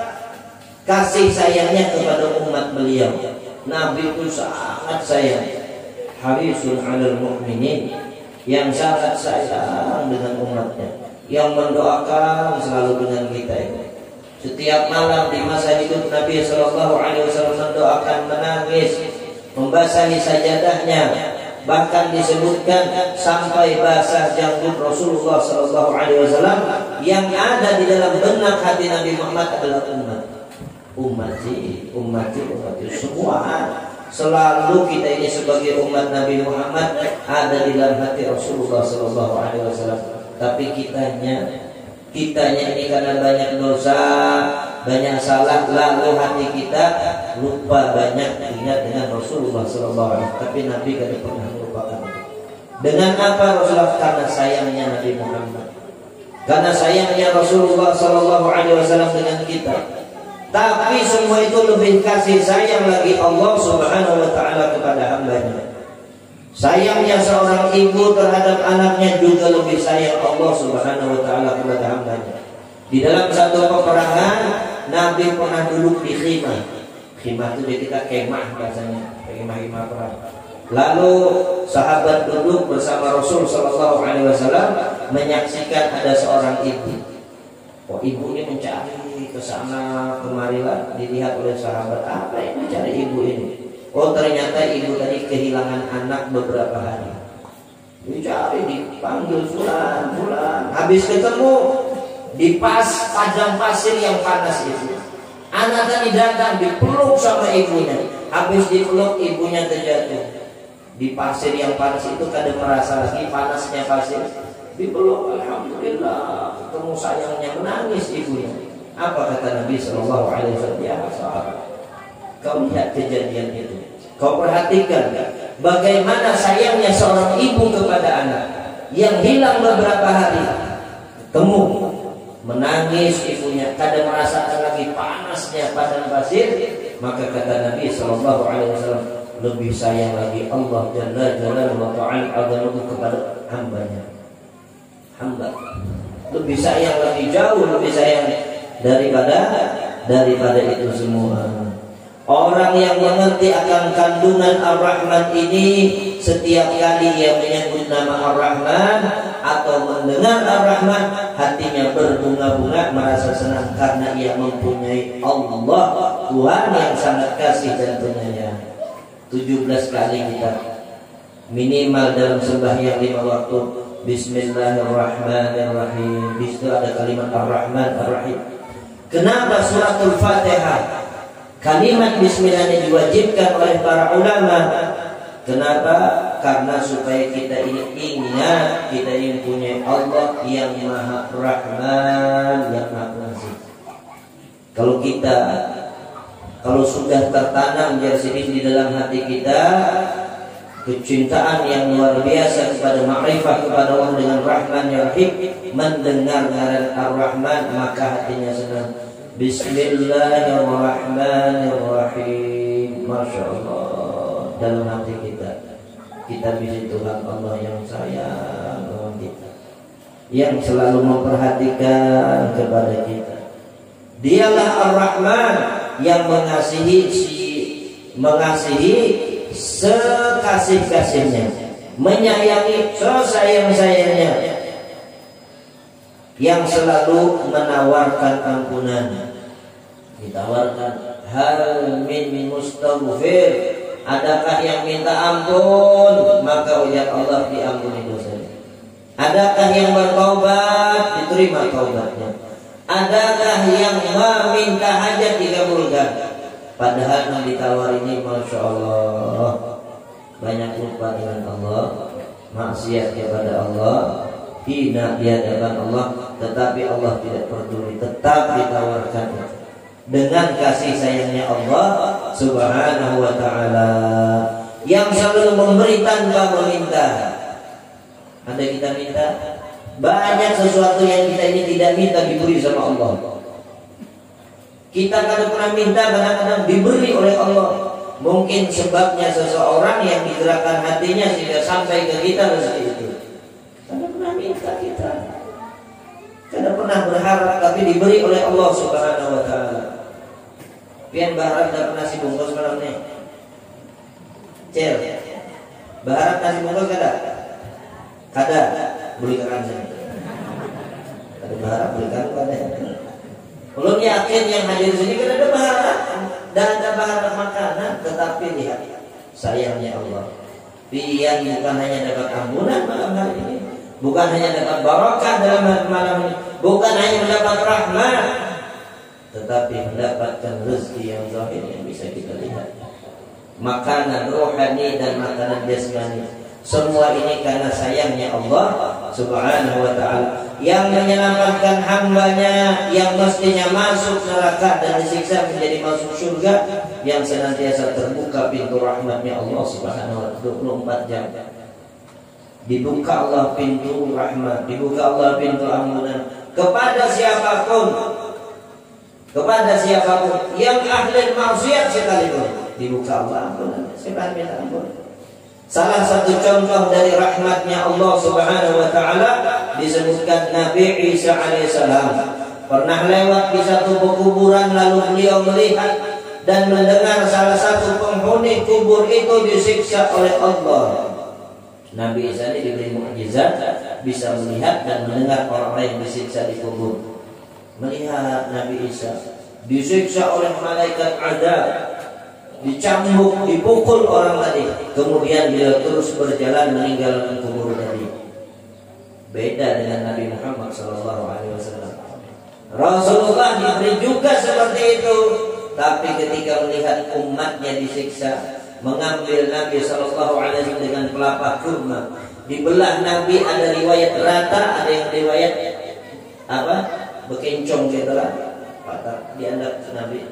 kasih sayangnya kepada umat beliau. Nabi itu sangat sayang, harisun 'alal mu'minin, yang sangat sayang dengan umatnya, yang mendoakan selalu dengan kita ini. Setiap malam di masa hidup Nabi Sallallahu Alaihi Wasallam mendoakan, menangis, membasahi sajadahnya, bahkan disebutkan sampai basah janggut Rasulullah Sallallahu Alaihi Wasallam. Yang ada di dalam benak hati Nabi Muhammad adalah umat, umati, umati, umati semua. Selalu kita ini sebagai umat Nabi Muhammad ada di dalam hati Rasulullah Sallallahu Alaihi Wasallam. Tapi kitanya, kitanya ini karena banyak dosa, banyak salah, lalu hati kita lupa banyak ingat dengan Rasulullah Sallallahu Alaihi Wasallam. Tapi Nabi tidak pernah melupakan. Dengan apa Rasulullah? Karena sayangnya Nabi Muhammad, karena sayangnya Rasulullah Sallallahu Alaihi Wasallam dengan kita. Tapi semua itu lebih kasih sayang lagi Allah Subhanahu wa Ta'ala kepada hambanya. Sayangnya seorang ibu terhadap anaknya juga lebih sayang Allah Subhanahu wa Ta'ala kepada hambanya. Di dalam satu peperangan, Nabi pernah duduk di khimah. Khimah itu dia kita kemah bahasanya, kemah-kemah perang. Lalu sahabat duduk bersama Rasul Sallallahu Alaihi Wasallam menyaksikan ada seorang ibu. Oh, ibu ini mencari ke sana kemari lah, dilihat oleh sahabat, apa yang mencari ibu ini? Oh, ternyata ibu tadi kehilangan anak beberapa hari. Dicari, dipanggil fulan, fulan. Habis ketemu di pas padang pasir yang panas itu. Anak tadi datang dipeluk sama ibunya. Habis dipeluk ibunya terjatuh. Di pasir yang panas itu kadang merasa lagi panasnya pasir. Dipeluk, alhamdulillah, ketemu sayangnya, menangis ibunya. Apa kata Nabi Sallallahu Alaihi Wasallam? Ya sahabat, kau lihat kejadian itu, kau perhatikan bagaimana sayangnya seorang ibu kepada anak yang hilang beberapa hari. Ketemu, menangis ibunya, kadang merasakan lagi panasnya padang pasir. Maka kata Nabi Sallallahu Alaihi Wasallam, lebih sayang lagi Allah Jalla Jalaluhu wa Ta'ala agamu kepada hambanya. Hamba lebih sayang, lebih jauh lebih sayang daripada daripada itu semua. Orang yang mengerti akan kandungan Ar-Rahman ini, setiap kali ia menyebut nama Ar-Rahman atau mendengar Ar-Rahman, hatinya berbunga-bunga, merasa senang karena ia mempunyai Allah, Tuhan yang sangat kasih dan penyayang. tujuh belas kali kita minimal dalam sembahyang lima waktu Bismillahirrahmanirrahim. Di situ ada kalimat Ar-Rahman Ar-Rahim. Kenapa suratul Fatihah kalimat Bismillah ini diwajibkan oleh para ulama? Kenapa? Karena supaya kita ini ingat kita ini punya Allah yang Maha Rahman, yang Maha Pengasih. Kalau kita kalau sudah tertanam jadi di dalam hati kita kecintaan yang luar biasa kepada makrifah kepada Allah dengan Rahman ya Rahim, mendengar ngaran Ar-Rahman maka hatinya senang. Bismillahirrahmanirrahim. Masya Allah, dalam hati kita kita bisa Tuhan Allah yang sayang dengan kita, yang selalu memperhatikan kepada kita. Dialah Ar-Rahman yang mengasihi si mengasihi sekasih-kasihnya, menyayangi sesayang-sayangnya, yang selalu menawarkan ampunan. Ditawarkan, hal min mustaghfir, adakah yang minta ampun? Maka ujar Allah, diampuni dosanya. Adakah yang bertaubat? Diterima taubatnya. Adakah yang meminta hajat? Dikabulkan. Padahal yang ditawar ini, Masya Allah, banyak lupa dengan Allah, maksiat kepada Allah, hina di hadapan Allah, tetapi Allah tidak peduli, tetap ditawarkan dengan kasih sayangnya Allah Subhanahu wa Ta'ala. yang selalu memberi tanpa meminta. Ada kita minta, banyak sesuatu yang kita ini tidak minta diberi sama Allah. Kita kadang pernah minta, kadang-kadang diberi oleh Allah. Mungkin sebabnya seseorang yang digerakkan hatinya sehingga sampai ke kita rezeki itu. Kadang pernah minta kita, kadang pernah berharap, tapi diberi oleh Allah Subhanahu Wa Taala. Pian berharap dapat nasi bungkus malam ini. Cel, berharap nasi bungkus ada? Ada, belikan saya. Ada berharap belikan pada. Belum yakin yang hadir di sini kan ada berharap dan ada berharap makanan, tetapi lihat sayangnya Allah. Pian bukan hanya dapat ampunan malam hari ini, bukan hanya dapat barakah dalam malam ini, bukan hanya mendapat rahmat, tetapi mendapatkan rezeki yang zahir yang bisa kita lihat. Makanan rohani dan makanan jasmani, semua ini karena sayangnya Allah Subhanahu Wa Taala yang menyelamatkan hambanya yang mestinya masuk neraka dan disiksa menjadi masuk surga, yang senantiasa terbuka pintu rahmatnya Allah Subhanahu Wa Taala dua puluh empat jam. Dibuka Allah pintu rahmat, dibuka Allah pintu ampunan kepada siapapun, kepada siapapun yang ahli maksiat sekalipun, dibuka Allah ampunan. Siapa minta ampun? Salah satu contoh dari rahmatnya Allah Subhanahu Wa Taala disebutkan Nabi Isa alaihissalam pernah lewat di satu kuburan, lalu beliau melihat dan mendengar salah satu penghuni kubur itu disiksa oleh Allah. Nabi Isa ini diberi mukjizat, bisa melihat dan mendengar orang lain disiksa di kubur. Melihat Nabi Isa disiksa oleh malaikat azab, dicambuk, dipukul orang tadi, kemudian dia terus berjalan meninggalkan kubur tadi. Beda dengan Nabi Muhammad Sallallahu Alaihi Wasallam. Rasulullah diberi juga seperti itu, tapi ketika melihat umatnya disiksa, mengambil Nabi Sallallahu Alaihi Wasallam dengan pelapa kurma, dibelah Nabi, ada riwayat rata, ada yang riwayat apa bekencong gitu lah, patah diandap Nabi.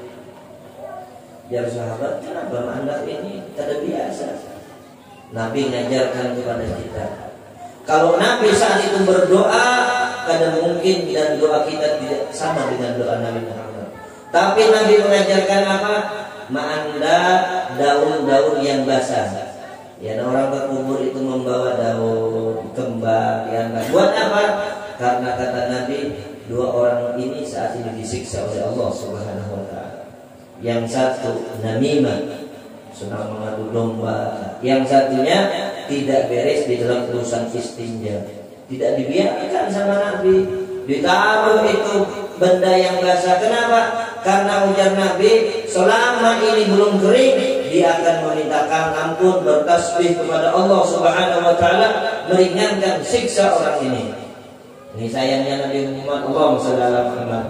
Ya sahabat, kenapa menganggap ini tidak biasa? Nabi mengajarkan kepada kita, kalau Nabi saat itu berdoa, kadang mungkin dan doa kita tidak sama dengan doa Nabi Muhammad. Tapi Nabi mengajarkan apa? Ma'anda daun-daun yang basah. Ya, orang berkubur itu membawa daun kembang diangkat. Buat apa? Karena kata Nabi, dua orang ini saat ini disiksa oleh Allah Subhanahu Wa Taala. Yang satu namimah, senang mengadu domba. Yang satunya tidak beres di dalam urusan istinja, tidak dibiarkan sama Nabi, ditaruh itu benda yang basah. Kenapa? Karena ujar Nabi, selama ini belum kering, dia akan memintakan ampun, bertasbih kepada Allah Subhanahu Wa Taala, meringankan siksa orang ini. Ini sayangnya Nabi Muhammad, Allahumma shalli ala Muhammad.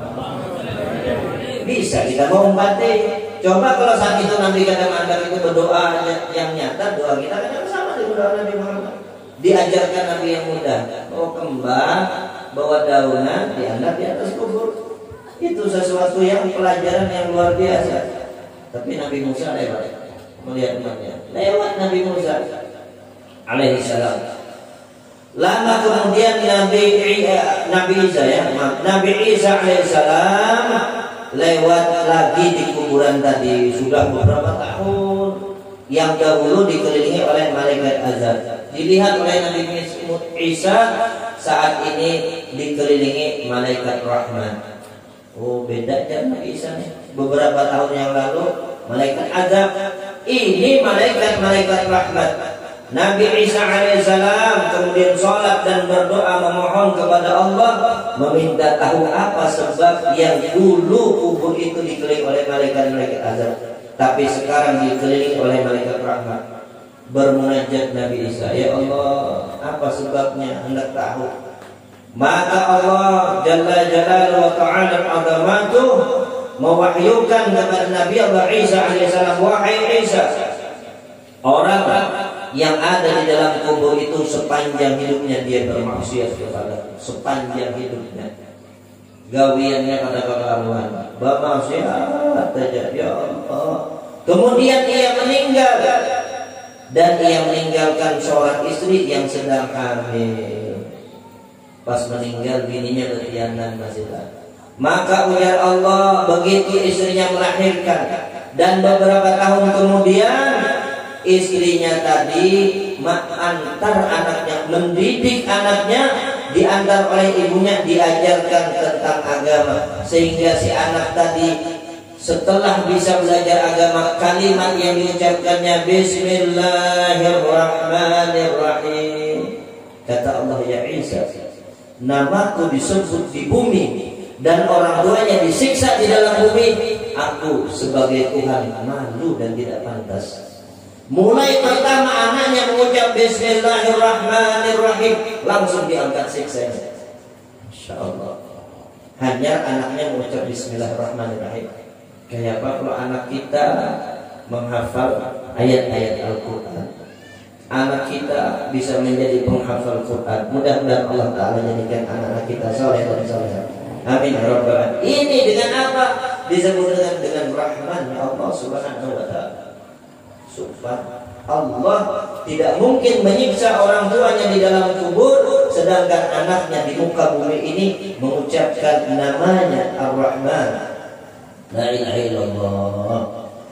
Bisa kita mau membati. Coba kalau saat itu Nabi kadang anggap itu berdoa yang nyata, doa kita kan sama dengan doa Nabi Muhammad. Diajarkan Nabi yang mudah, bawa kembang, bawa daunan, diangkat di atas kubur. Itu sesuatu yang pelajaran yang luar biasa. Tapi Nabi Musa lewat, melihat umatnya. Lewat Nabi Musa alaihi salam. Lama kemudian Nabi Nabi Isa ya, Nabi Isa alaihi salam lewat lagi di kuburan tadi. Sudah beberapa tahun yang dahulu dikelilingi oleh malaikat azab. Dilihat oleh Nabi Isa, saat ini dikelilingi malaikat rahmat. Oh, beda kan Nabi Isa nih. Beberapa tahun yang lalu malaikat azab, ini malaikat-malaikat rahmat. Nabi Isa alaihissalam kemudian sholat dan berdoa memohon kepada Allah, meminta tahu apa sebab yang dulu kubur itu dikelilingi oleh malaikat-malaikat azab, tapi sekarang dikelilingi oleh malaikat rahmat. Bermunajat Nabi Isa, ya Allah, apa sebabnya, hendak tahu. Maka Allah Jalla Jalaluhu wa Ta'ala azamatuh mewahyukan kepada Nabi Allah Isa alaihissalam, wahai Isa, orang yang ada di dalam kubur itu sepanjang hidupnya dia bermaksiat kepada, sepanjang hidupnya gawiannya pada kekaruan, bermaksiat saja, ya Allah. Kemudian ia meninggal, dan ia meninggalkan seorang istri yang sedang hamil. Pas meninggal bininya berkhianat masih tak. Maka ujar Allah, begitu istrinya melahirkan dan beberapa tahun kemudian istrinya tadi mengantar anaknya, mendidik anaknya, diantar oleh ibunya, diajarkan tentang agama, sehingga si anak tadi setelah bisa belajar agama, kalimat yang diucapkannya Bismillahirrahmanirrahim. Kata Allah, ya Isa, namaku disebut di bumi dan orang tuanya disiksa di dalam bumi. Aku sebagai Tuhan malu dan tidak pantas. Mulai pertama anaknya mengucap Bismillahirrahmanirrahim, langsung diangkat siksanya. Masya Allah. Hanya anaknya mengucap Bismillahirrahmanirrahim. Kayak apa kalau anak kita menghafal ayat-ayat Al-Quran, anak kita bisa menjadi penghafal Quran. Mudah-mudahan Allah Ta'ala jadikan anak-anak kita soleh dan soleh. Amin ya Rabbal Alamin. Ini dengan apa? Disebut dengan dengan rahman Allah Subhanahu wa Ta'ala. Subhan Allah tidak mungkin menyiksa orang tuanya di dalam kubur, sedangkan anaknya di muka bumi ini mengucapkan namanya Ar-Rahman. La ilaha illallah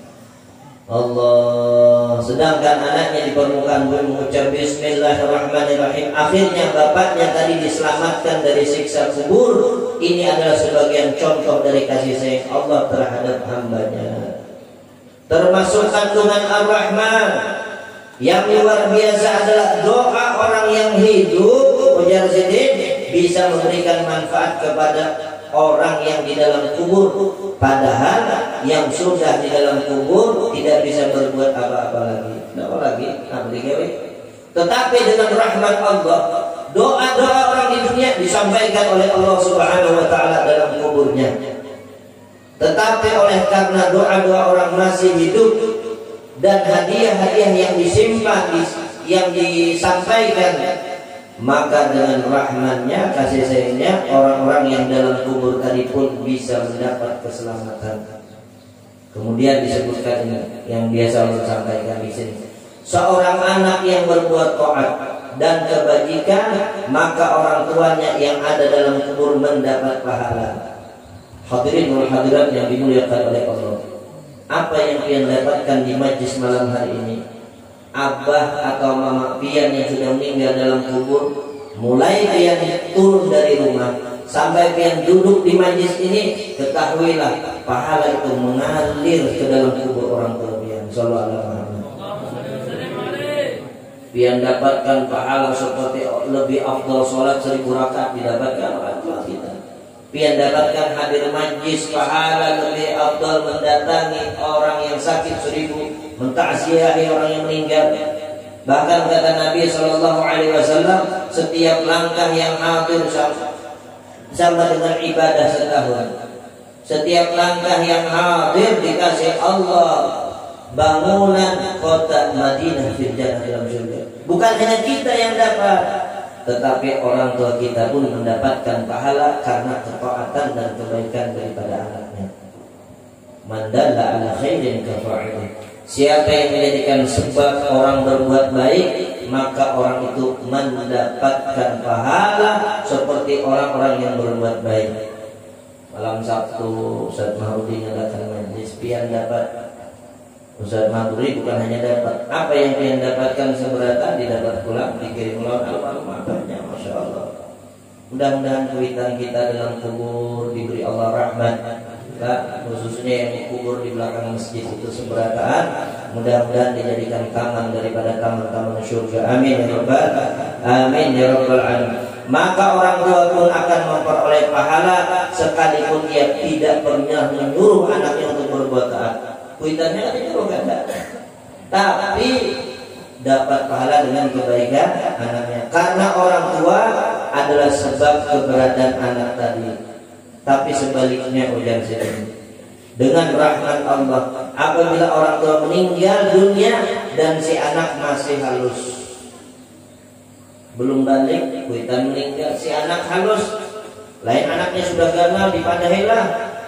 Allah. Sedangkan anaknya di permukaan bumi mengucap Bismillahirrahmanirrahim. Akhirnya bapaknya tadi diselamatkan dari siksa kubur. Ini adalah sebagian contoh dari kasih sayang Allah terhadap hambanya. Termasuk kandungan Ar-Rahman yang luar biasa adalah doa orang yang hidup, ujar Siddiq, bisa memberikan manfaat kepada orang yang di dalam kubur, padahal yang sudah di dalam kubur tidak bisa berbuat apa-apa lagi. Tidak lagi, tetapi dengan rahmat Allah, doa-doa orang di dunia disampaikan oleh Allah Subhanahu wa Ta'ala dalam kuburnya. Tetapi oleh karena doa-doa orang masih hidup dan hadiah-hadiah yang disimpan, yang disampaikan, maka dengan rahmatnya, kasih sayangnya, orang-orang yang dalam kubur tadi pun bisa mendapat keselamatan. Kemudian disebutkan ini yang biasa Allah sampaikan di sini. Seorang anak yang berbuat taat dan kebajikan, maka orang tuanya yang ada dalam kubur mendapat pahala. Hadirin wal hadirat yang dimuliakan oleh Allah, apa yang pian dapatkan di majlis malam hari ini? Abah atau mama pian yang sudah meninggal dalam kubur, mulai pian turun dari rumah sampai pian duduk di majlis ini, ketahuilah pahala itu mengalir ke dalam kubur orang tua pian. Sallallahu alaihi wasallam. Pian dapatkan pahala seperti lebih afdal salat seribu rakaat didapatkan orang tua kita. Pian dapatkan hadir majlis, pahala lebih afdal mendatangi orang yang sakit seribu, mentakziahi orang yang meninggal. Bahkan kata Nabi Shallallahu Alaihi Wasallam, setiap langkah yang hadir sama, sama dengan ibadah setahun. Setiap langkah yang hadir dikasih Allah bangunan kota Madinah fil jannah, dalam surga. Bukan hanya kita yang dapat, tetapi orang tua kita pun mendapatkan pahala karena ketaatan dan kebaikan daripada anaknya. Man dalla ala khairin kafa'ilih. Siapa yang menjadikan sebab orang berbuat baik, maka orang itu mendapatkan pahala seperti orang-orang yang berbuat baik. Malam Sabtu Ustaz Mahrudin datang majlis, pian dapat. Ustaz Mahduri bukan hanya dapat, apa yang pian dapatkan seberata didapat pulang, dikirim pulang almarhumnya. Masya Allah. Mudah-mudahan kuitan kita dalam kubur diberi Allah rahmat, nah, khususnya yang kubur di belakang masjid itu seberataan, mudah-mudahan dijadikan taman daripada taman-taman surga. Amin ya rabbal amin ya rabbal alamin. Maka orang tua pun akan memperoleh pahala sekalipun ia tidak pernah menyuruh anaknya untuk berbuat taat. Kuitannya kan itu bukan, tapi dapat pahala dengan kebaikan anaknya. Karena orang tua adalah sebab keberadaan anak tadi. Tapi sebaliknya ujar sini, dengan rahmat Allah, apabila orang tua meninggal dunia dan si anak masih halus, belum balik, kuitan meninggal, si anak halus, lain anaknya sudah gagal, dipadahilah,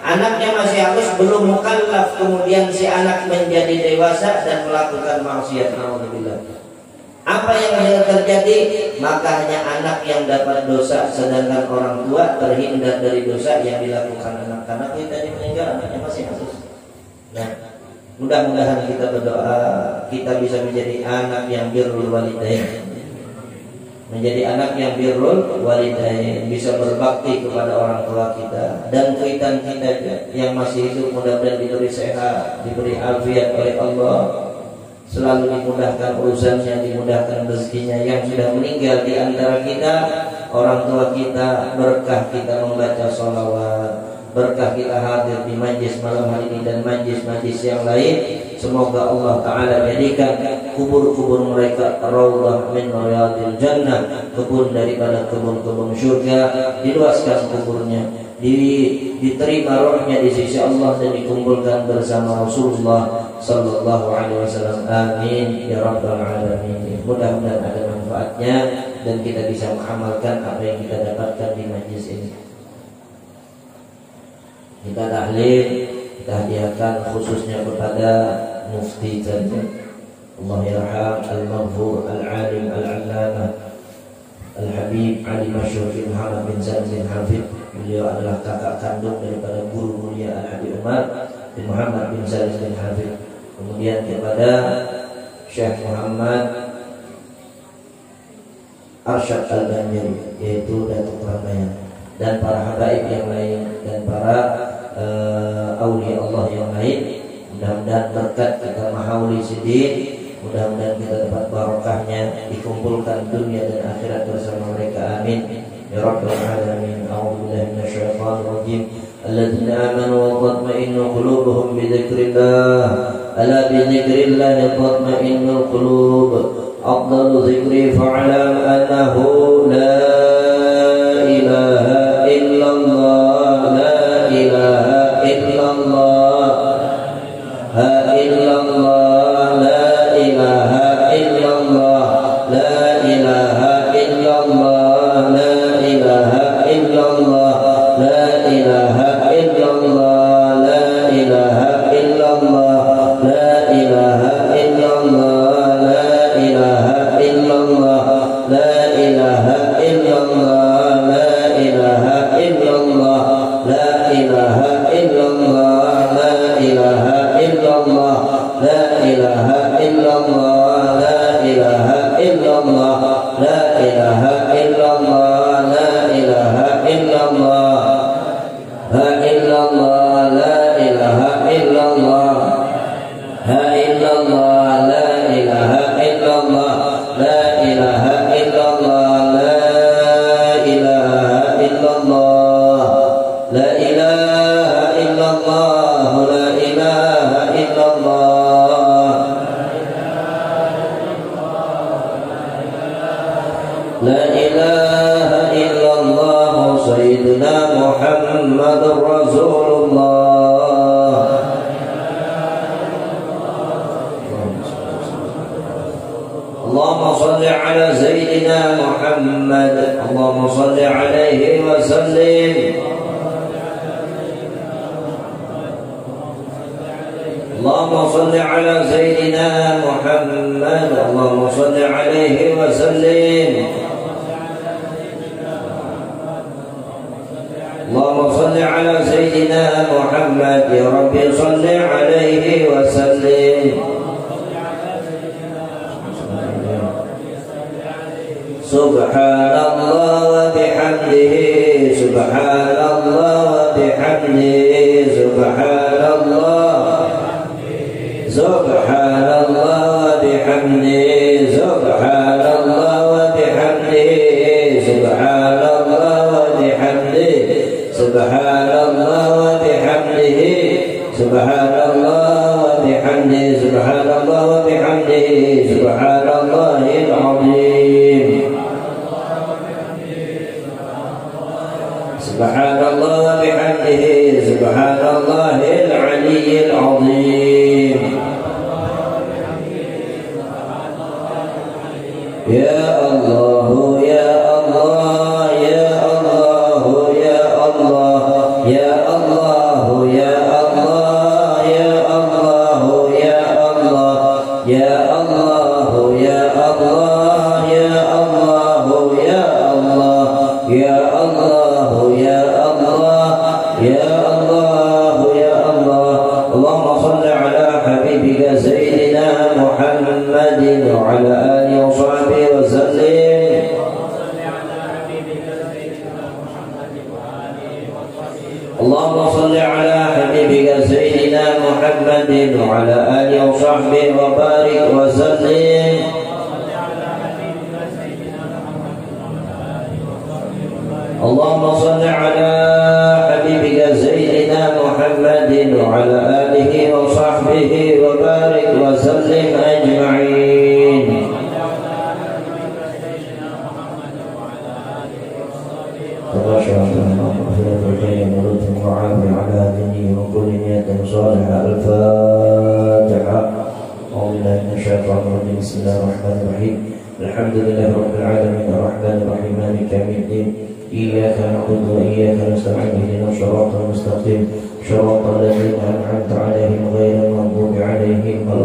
Anaknya masih halus, belum mukallaf, kemudian si anak menjadi dewasa dan melakukan maksiat. Alhamdulillah. Apa yang terjadi? Maka hanya anak yang dapat dosa, sedangkan orang tua terhindar dari dosa yang dilakukan anak. Karena kita meninggal anaknya masih halus. Nah, mudah-mudahan kita berdoa kita bisa menjadi anak yang birrul walidain, menjadi anak yang birrul walidain, bisa berbakti kepada orang tua kita. Dan kaitan kita yang masih hidup mudah-mudahan diberi sehat, diberi afiat oleh Allah, selalu dimudahkan urusannya, dimudahkan rezekinya. Yang sudah meninggal di antara kita, orang tua kita, berkah kita membaca sholawat, berkah kita hadir di majlis malam hari ini dan majlis-majlis yang lain. Semoga Allah Ta'ala jadikan kubur-kubur mereka raudhah min riyadil jannah, kebun daripada kebun-kebun surga. Diluaskan kuburnya, di, diterima rohnya di sisi Allah, dan dikumpulkan bersama Rasulullah Sallallahu Alaihi Wasallam. Amin ya Rabbal Alamin. Mudah-mudahan ada manfaatnya dan kita bisa mengamalkan apa yang kita dapatkan di majlis ini. Kita tahlil, kita hadiahkan khususnya kepada Mufti Jannah Allah yarham al-maghfur al-alim al-allamah Al-Habib Ali Masyhur bin Muhammad bin Zain bin Hafid. Beliau adalah kakak kandung daripada guru mulia Al-Habib Umar bin Muhammad bin Zain bin Hafid. Kemudian kepada Syekh Muhammad Arsyad Al-Banjari, yaitu Datuk Prambanan, dan para habaib yang lain, dan para uh, aulia Allah yang lain. Mudah-mudahan berkat kita mahauli sidin, mudah-mudahan kita dapat barokahnya, dikumpulkan dunia dan akhirat bersama mereka. Amin ya Rabbal Alamin. A'udzubillahi minasyaitonir rajim. Alladzina amanu wa tatma'innu qulubuhum bi dzikrillah. Ala bi dzikrillah tatma'innul qulub. Afdalu dzikri fa'lam annahu la ilaha illallah, la ilaha illallah, la illallah, la ilaha illallah, la ilaha illallah, la ilaha illallah, la ilaha illallah, la ilaha illallah, la ilaha illallah, la ilaha illallah, la ilaha illallah, la ilaha illallah, la ilaha illallah, la ilaha illallah, la ilaha illallah, la ilaha illallah, la ilaha illallah, la ilaha illallah, la illallah, la ilaha illallah, la illallah, la ilaha illallah, la ilaha illallah, la ilaha illallah, la ilaha illallah, la ilaha illallah, la ilaha illallah, sayyidina Muhammadur Rasulullah. Allahumma salli ala sayyidina Muhammad, Allahumma salli alaihi wa sallim. Allahumma salli ala sayyidina Muhammad, Allahumma salli alaihi wa sallim. Allahumma salli ala sayyidina Muhammad, ya Rabbi salli alaihi wa sallim. Subhanallah wa bihamdihi, subhanallah wa bihamdihi, subhanallah, subhanallah wa bihamdihi, subhanallah wa bihamdihi, subhanallah wa bihamdihi, subhanallah wa bihamdihi, subhanallah wa bihamdihi, subhanallah wa bihamdihi, subhanallahil azim. Subhanallah wa bihamdihi, subhanallahil aliyyil azim. Ya Allah, ya Allah, ya Allah, ya Allah, ya Allah, ya Allah ya Allah ya Allah ya Allah ya Allah ya Allah ya Allah ya Allah Allahumma shalli ala habibika sayyidina Muhammadin wa ala alihi wa sahbihi wa sallim. اللهم صل على حبيبك سيدنا محمد وعلى آله وصحبه وبارك وسلم. اللهم صل على حبيبك سيدنا محمد وعلى آله وصحبه وبارك وسلم أجمعين. على دينه وكل نية صالحة. الفاتحة. أعوذ بالله من الشيطان الرجيم. بسم الله الرحمن الرحيم. الحمد لله رب العالمين الرحمن الرحيم مالك يوم الدين إياك نعبد وإياك نستعين اهدنا الصراط المستقيم صراط الذين أنعمت عليهم غير المغضوب عليهم ولا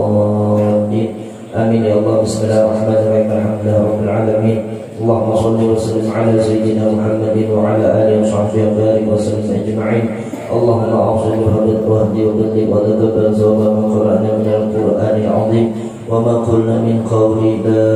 الضالين آمين يا الله. بسم الله الرحمن الرحيم. الحمد لله رب العالمين. اللهم صل وسلم على سيدنا محمد وعلى آله وصحبه وبارك وسلم أجمعين. اللهم أوصل وهدد واهدي وبلغ وتقبل ثواب ما قرأنا من القرآن العظيم وما قلنا من قول لا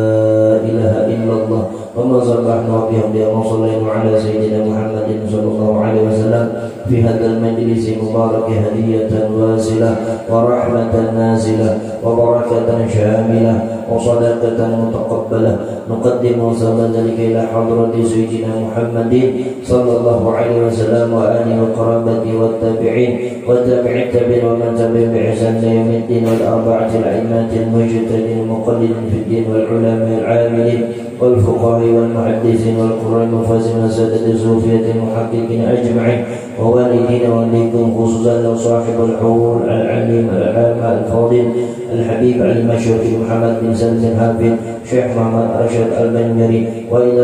إله إلا الله وما صلحنا بحمده وما صلينا على سيدنا محمد صلى الله عليه وسلم في هذا المجلس المبارك هدية واسلة ورحمة نازلة وبركة شاملة وصدقة متقبلة. نقدم وسلم ذلك إلى حضرة سيدنا محمد صلى الله عليه وسلم وآله وقرابته والتابعين والتابع التابعين ومن تبعهم بإحسان إلى يوم الدين والأربعة الأئمة المجتهدين المقلدين في الدين والعلماء العاملين والفقهاء والمحدثين والقراء المفاسرين والسادة الصوفية المحققين أجمعين ووالدين والديكم خصوصا لو صاحب الحور العليم العلامة الفاضل الحبيب علي المشرقي محمد بن سلم الحافظ شيخ محمد رشد البنجري وإلى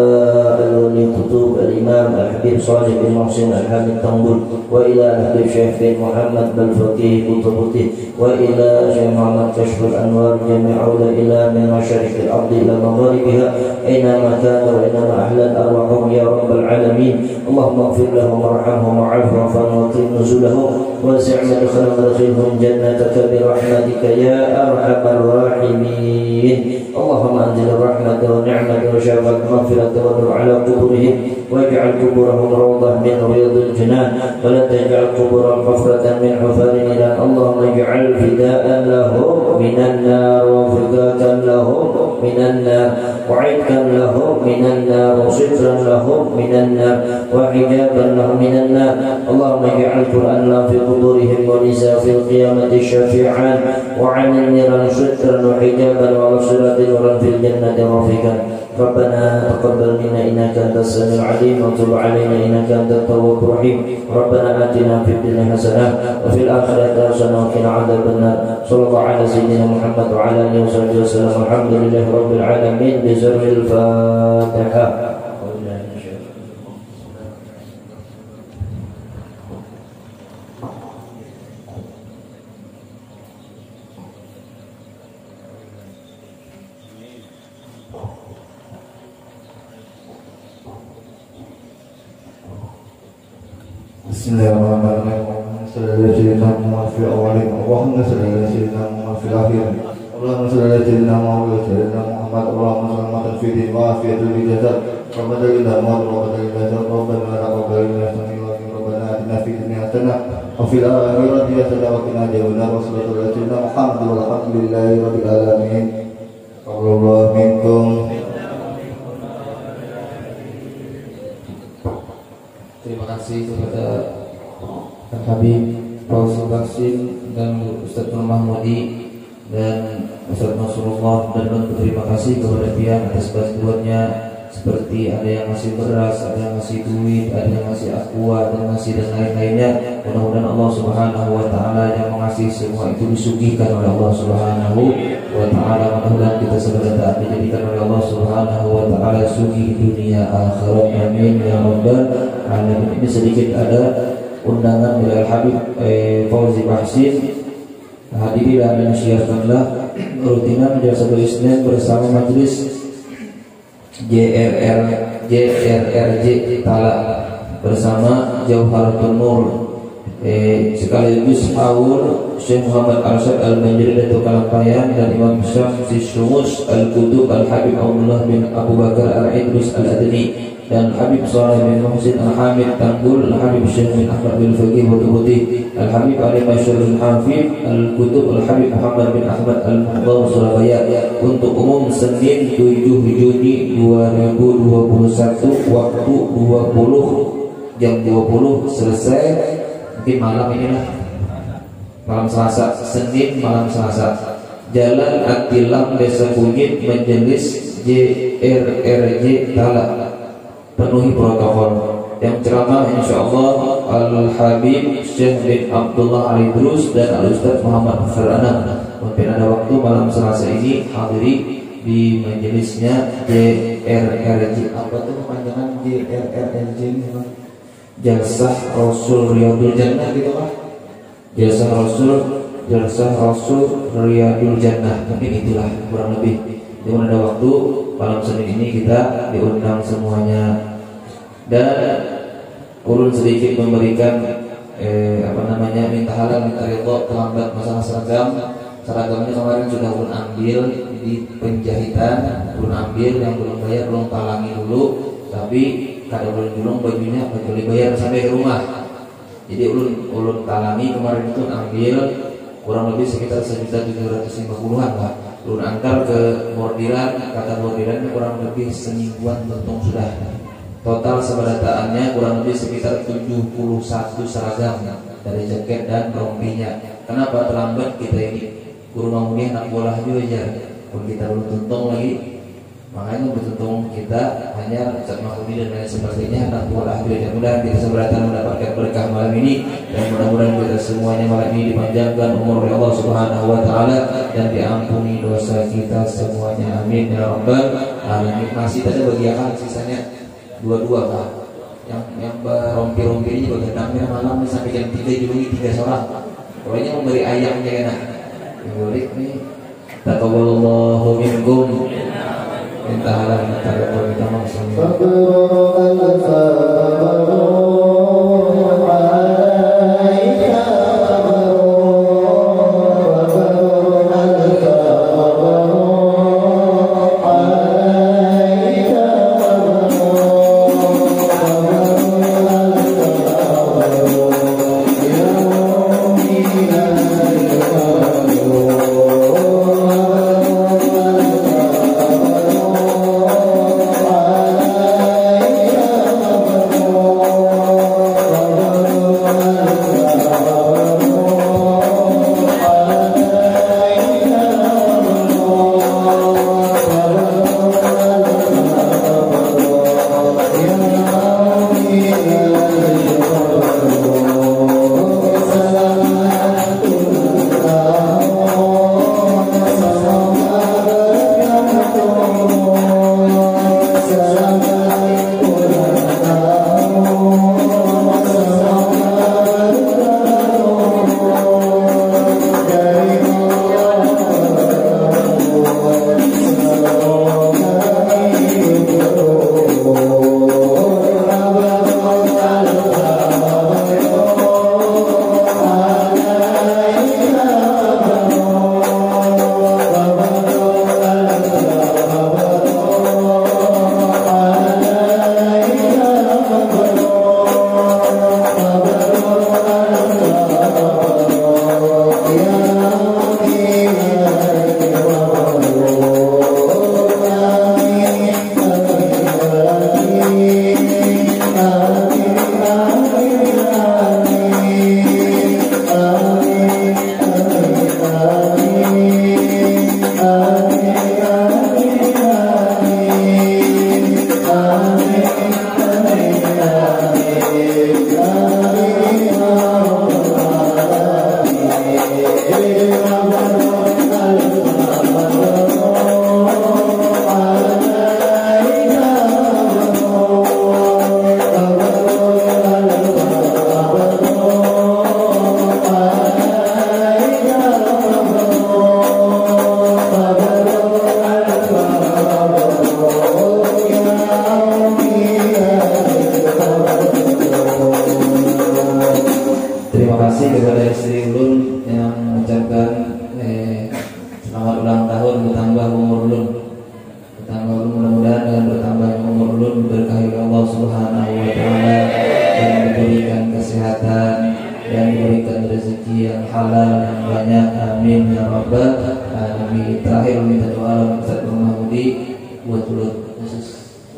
الولي القطوب الإمام الحبيب صالح بن محسن الحامد تنبل وإلى الحبيب شيخ بن محمد بن فقيه قطبته وإلى شيخ محمد كشف الأنوار جميع إلى من مشارق الأرض إلى مغاربها أينما كان وأينما أحلت أرواحهم يا رب العالمين. اللهم اغفر لهم وارحمهم وعافهم وعافهم واكرم نزلهم واسع مدخلهم وادخلهم جنتك برحمتك يا أرحم الراحمين. اللهم أنزل الرحمة والنعمة وشفاء المغفرة والنور على قبورهم واجعل قبورهم روضة من رياض الجنان ولا تجعل قبورهم حفرة من حفر النيران. اللهم اجعل فداء لهم من النار وفداء لهم من النار وعتقا لهم من النار وسترا لهم من النار وحجابا لهم من النار. اللهم اجعل القرآن لهم في قبورهم ونساء في القيامة شفيعا وعن النيران سترا وحجابا وعلى الصراط نورا في الجنة رفيقا. ربنا تقبل منا إنك أنت السميع العليم وتب علينا إنك أنت التواب الرحيم. ربنا آتنا في الدنيا حسنة وفي الآخرة حسنة وقنا عذاب النار. صلى الله على سيدنا محمد وعلى آله وصحبه وسلم. الحمد لله رب العالمين. بسر الفاتحة. Bismillahirrahmanirrahim. Sallallahu alaihi wa fil awwalin Allahumma salli ala sayyidina Muhammad fil akhirin. Allahumma salli ala sayyidina Muhammad wa sayyidina Muhammad. Allahumma salamatan fi din wa afiyatul jasad. Rabbana illa mawt wa rabbana illa rabbana taqabbal minna innaka rabbana atina fid dunya hasanah wa fil akhirati hasanah wa qina adzabannar. Wassalatu ala sayyidina Muhammad walhamdulillahi rabbil alamin. Allahu minkum. Terima kasih kepada Kang Habib, Fauzi Baksin dan Ustaz Nur Mahmudi dan Ustaz Nasrullah, dan berterima kasih kepada pihak atas bantuannya, seperti ada yang ngasih beras, ada yang ngasih duit, ada yang ngasih aqua dan ngasih dan lain-lainnya. Mudah-mudahan Allah Subhanahu wa taala yang mengasih semua itu disugihkan oleh Allah Subhanahu wa taala. Mudah-mudahan kita semua dijadikan oleh Allah Subhanahu wa taala sugih dunia akhirat. Amin ya rabbal alamin. Ini sedikit ada undangan dari Habib eh, Fauzi Baksin Hadiri dan menyiarkanlah rutinan jasa Isnin bersama majelis J R R J R R J Tala bersama Jauharatul Nur, eh, sekaligus haul Syekh Muhammad Arsyad Al-Banjari Datuk Kalampayan dan Imam Syamsi Syumus Al-Qutub Al-Habib Abdullah bin Abu Bakar Al-Idrus Al-Adni dan Habib Saleh bin Muhsin Al-Hamid Tanggul, Al-Habib Syekh bin Ahmad bin Faqih Butubuti, Al-Habib Ali Masyur Al-Hafid Al-Qutub Al-Habib Muhammad bin Ahmad Al-Muhdar Surabaya untuk umum Senin tujuh Juni dua ribu dua puluh satu waktu dua puluh jam dua puluh selesai mungkin malam inilah malam Selasa, Senin malam Selasa, Jalan Atilam Desa Kunyit Majelis J R R J Tala, penuhi protokol. Yang ceramah insyaallah Al-Habib Syekh bin Abdullah Al-Idrus dan Al-Ustaz Muhammad Farana. Mungkin ada waktu malam Selasa ini hadiri di majelisnya J R R J. Apa tuh kepanjangan J R R J? Jalsah Rasul Riyadul Jannah gitu kan? Jalsah Rasul Jalsah Rasul Riyadul Jannah. Mungkin itulah kurang lebih. Di mana ada waktu malam Senin ini kita diundang semuanya. Dan ulun sedikit memberikan eh, apa namanya minta halal minta ridho terlambat masalah seragam. Seragamnya kemarin sudah ulun ambil di penjahitan, ulun ambil yang belum bayar belum talangi dulu, tapi kada ulun julung bajunya kecuali bayar sampai ke rumah. Jadi ulun ulun talangi kemarin itu ambil kurang lebih sekitar sejuta tujuh ratus lima puluhan lah. Ulun antar ke bordiran, kata bordiran kurang lebih semingguan untung sudah. Total sebadataannya kurang lebih sekitar tujuh puluh satu seragam dari jaket dan rompinya. Kenapa terlambat kita ini? Guru Mahmudi anak bola juga aja. Kalau kita belum tuntung lagi, makanya bertuntung kita hanya Ustaz Mahmudi dan lain sebagainya anak bola juga. Mudah-mudahan kita seberatan mendapatkan berkah malam ini dan mudah-mudahan kita semuanya malam ini dipanjangkan umur oleh Allah Subhanahu Wa Taala dan diampuni dosa kita semuanya. Amin ya rabbal alamin. Masih ada bagian sisanya dua-dua Pak. Yang yang rompi-rompi ini juga gedangnya malam sampai jam tiga juli tiga sore. Pokoknya memberi ayamnya enak. Boleh nih. Taqabbalallahu minkum. Minta halal minta ridho minta maghfirah. Oh selamat ulang tahun, bertambah umur Lun, bertambah umur, mudah-mudahan dengan bertambah umur Lun diberkahi Allah Subhanahu wa taala dan diberikan kesehatan dan diberikan rezeki yang halal dan banyak, amin ya rabbal alamin. Terakhir minta doa Ustaz Mahmudi buat Lun khusus.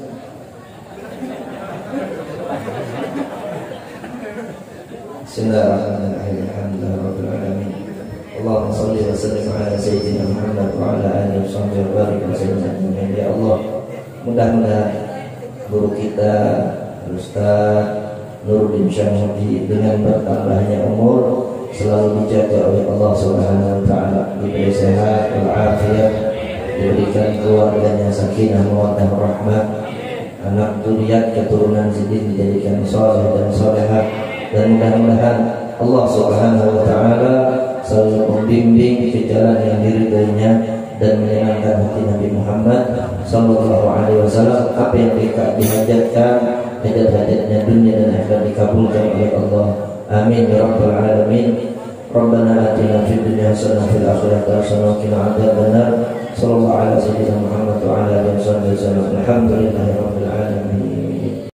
Bismillahirrahmanirrahim. Alhamdulillahirabbil alamin. Allahumma shalli wa sallim ala sayyidina Muhammad wa ala alihi washabbihi wa barik wa sallim. Ya Allah, mudah-mudahan guru kita Ustaz Nuruddin Syamsuddin dengan bertambahnya umur selalu dijaga oleh Allah Subhanahu wa taala, diberi sehat walafiat, diberikan keluarganya sakinah mawaddah rahmah, anak zuriat keturunan sidin dijadikan saleh dan salehah, dan mudah-mudahan Allah Subhanahu wa taala selalu membimbing ke jalan yang diridainya dan menyenangkan hati Nabi Muhammad sallallahu alaihi wasallam. Apa yang dihajatkan, hajat-hajatnya dunia dan akhirat dikabulkan oleh Allah. Amin ya rabbal alamin. Rabbana atina fid dunya hasanah wa fil akhirati hasanah wa qina adzabannar. Sallallahu ala sayyidina Muhammad wa ala alihi wasallam. Alhamdulillahirabbil alamin.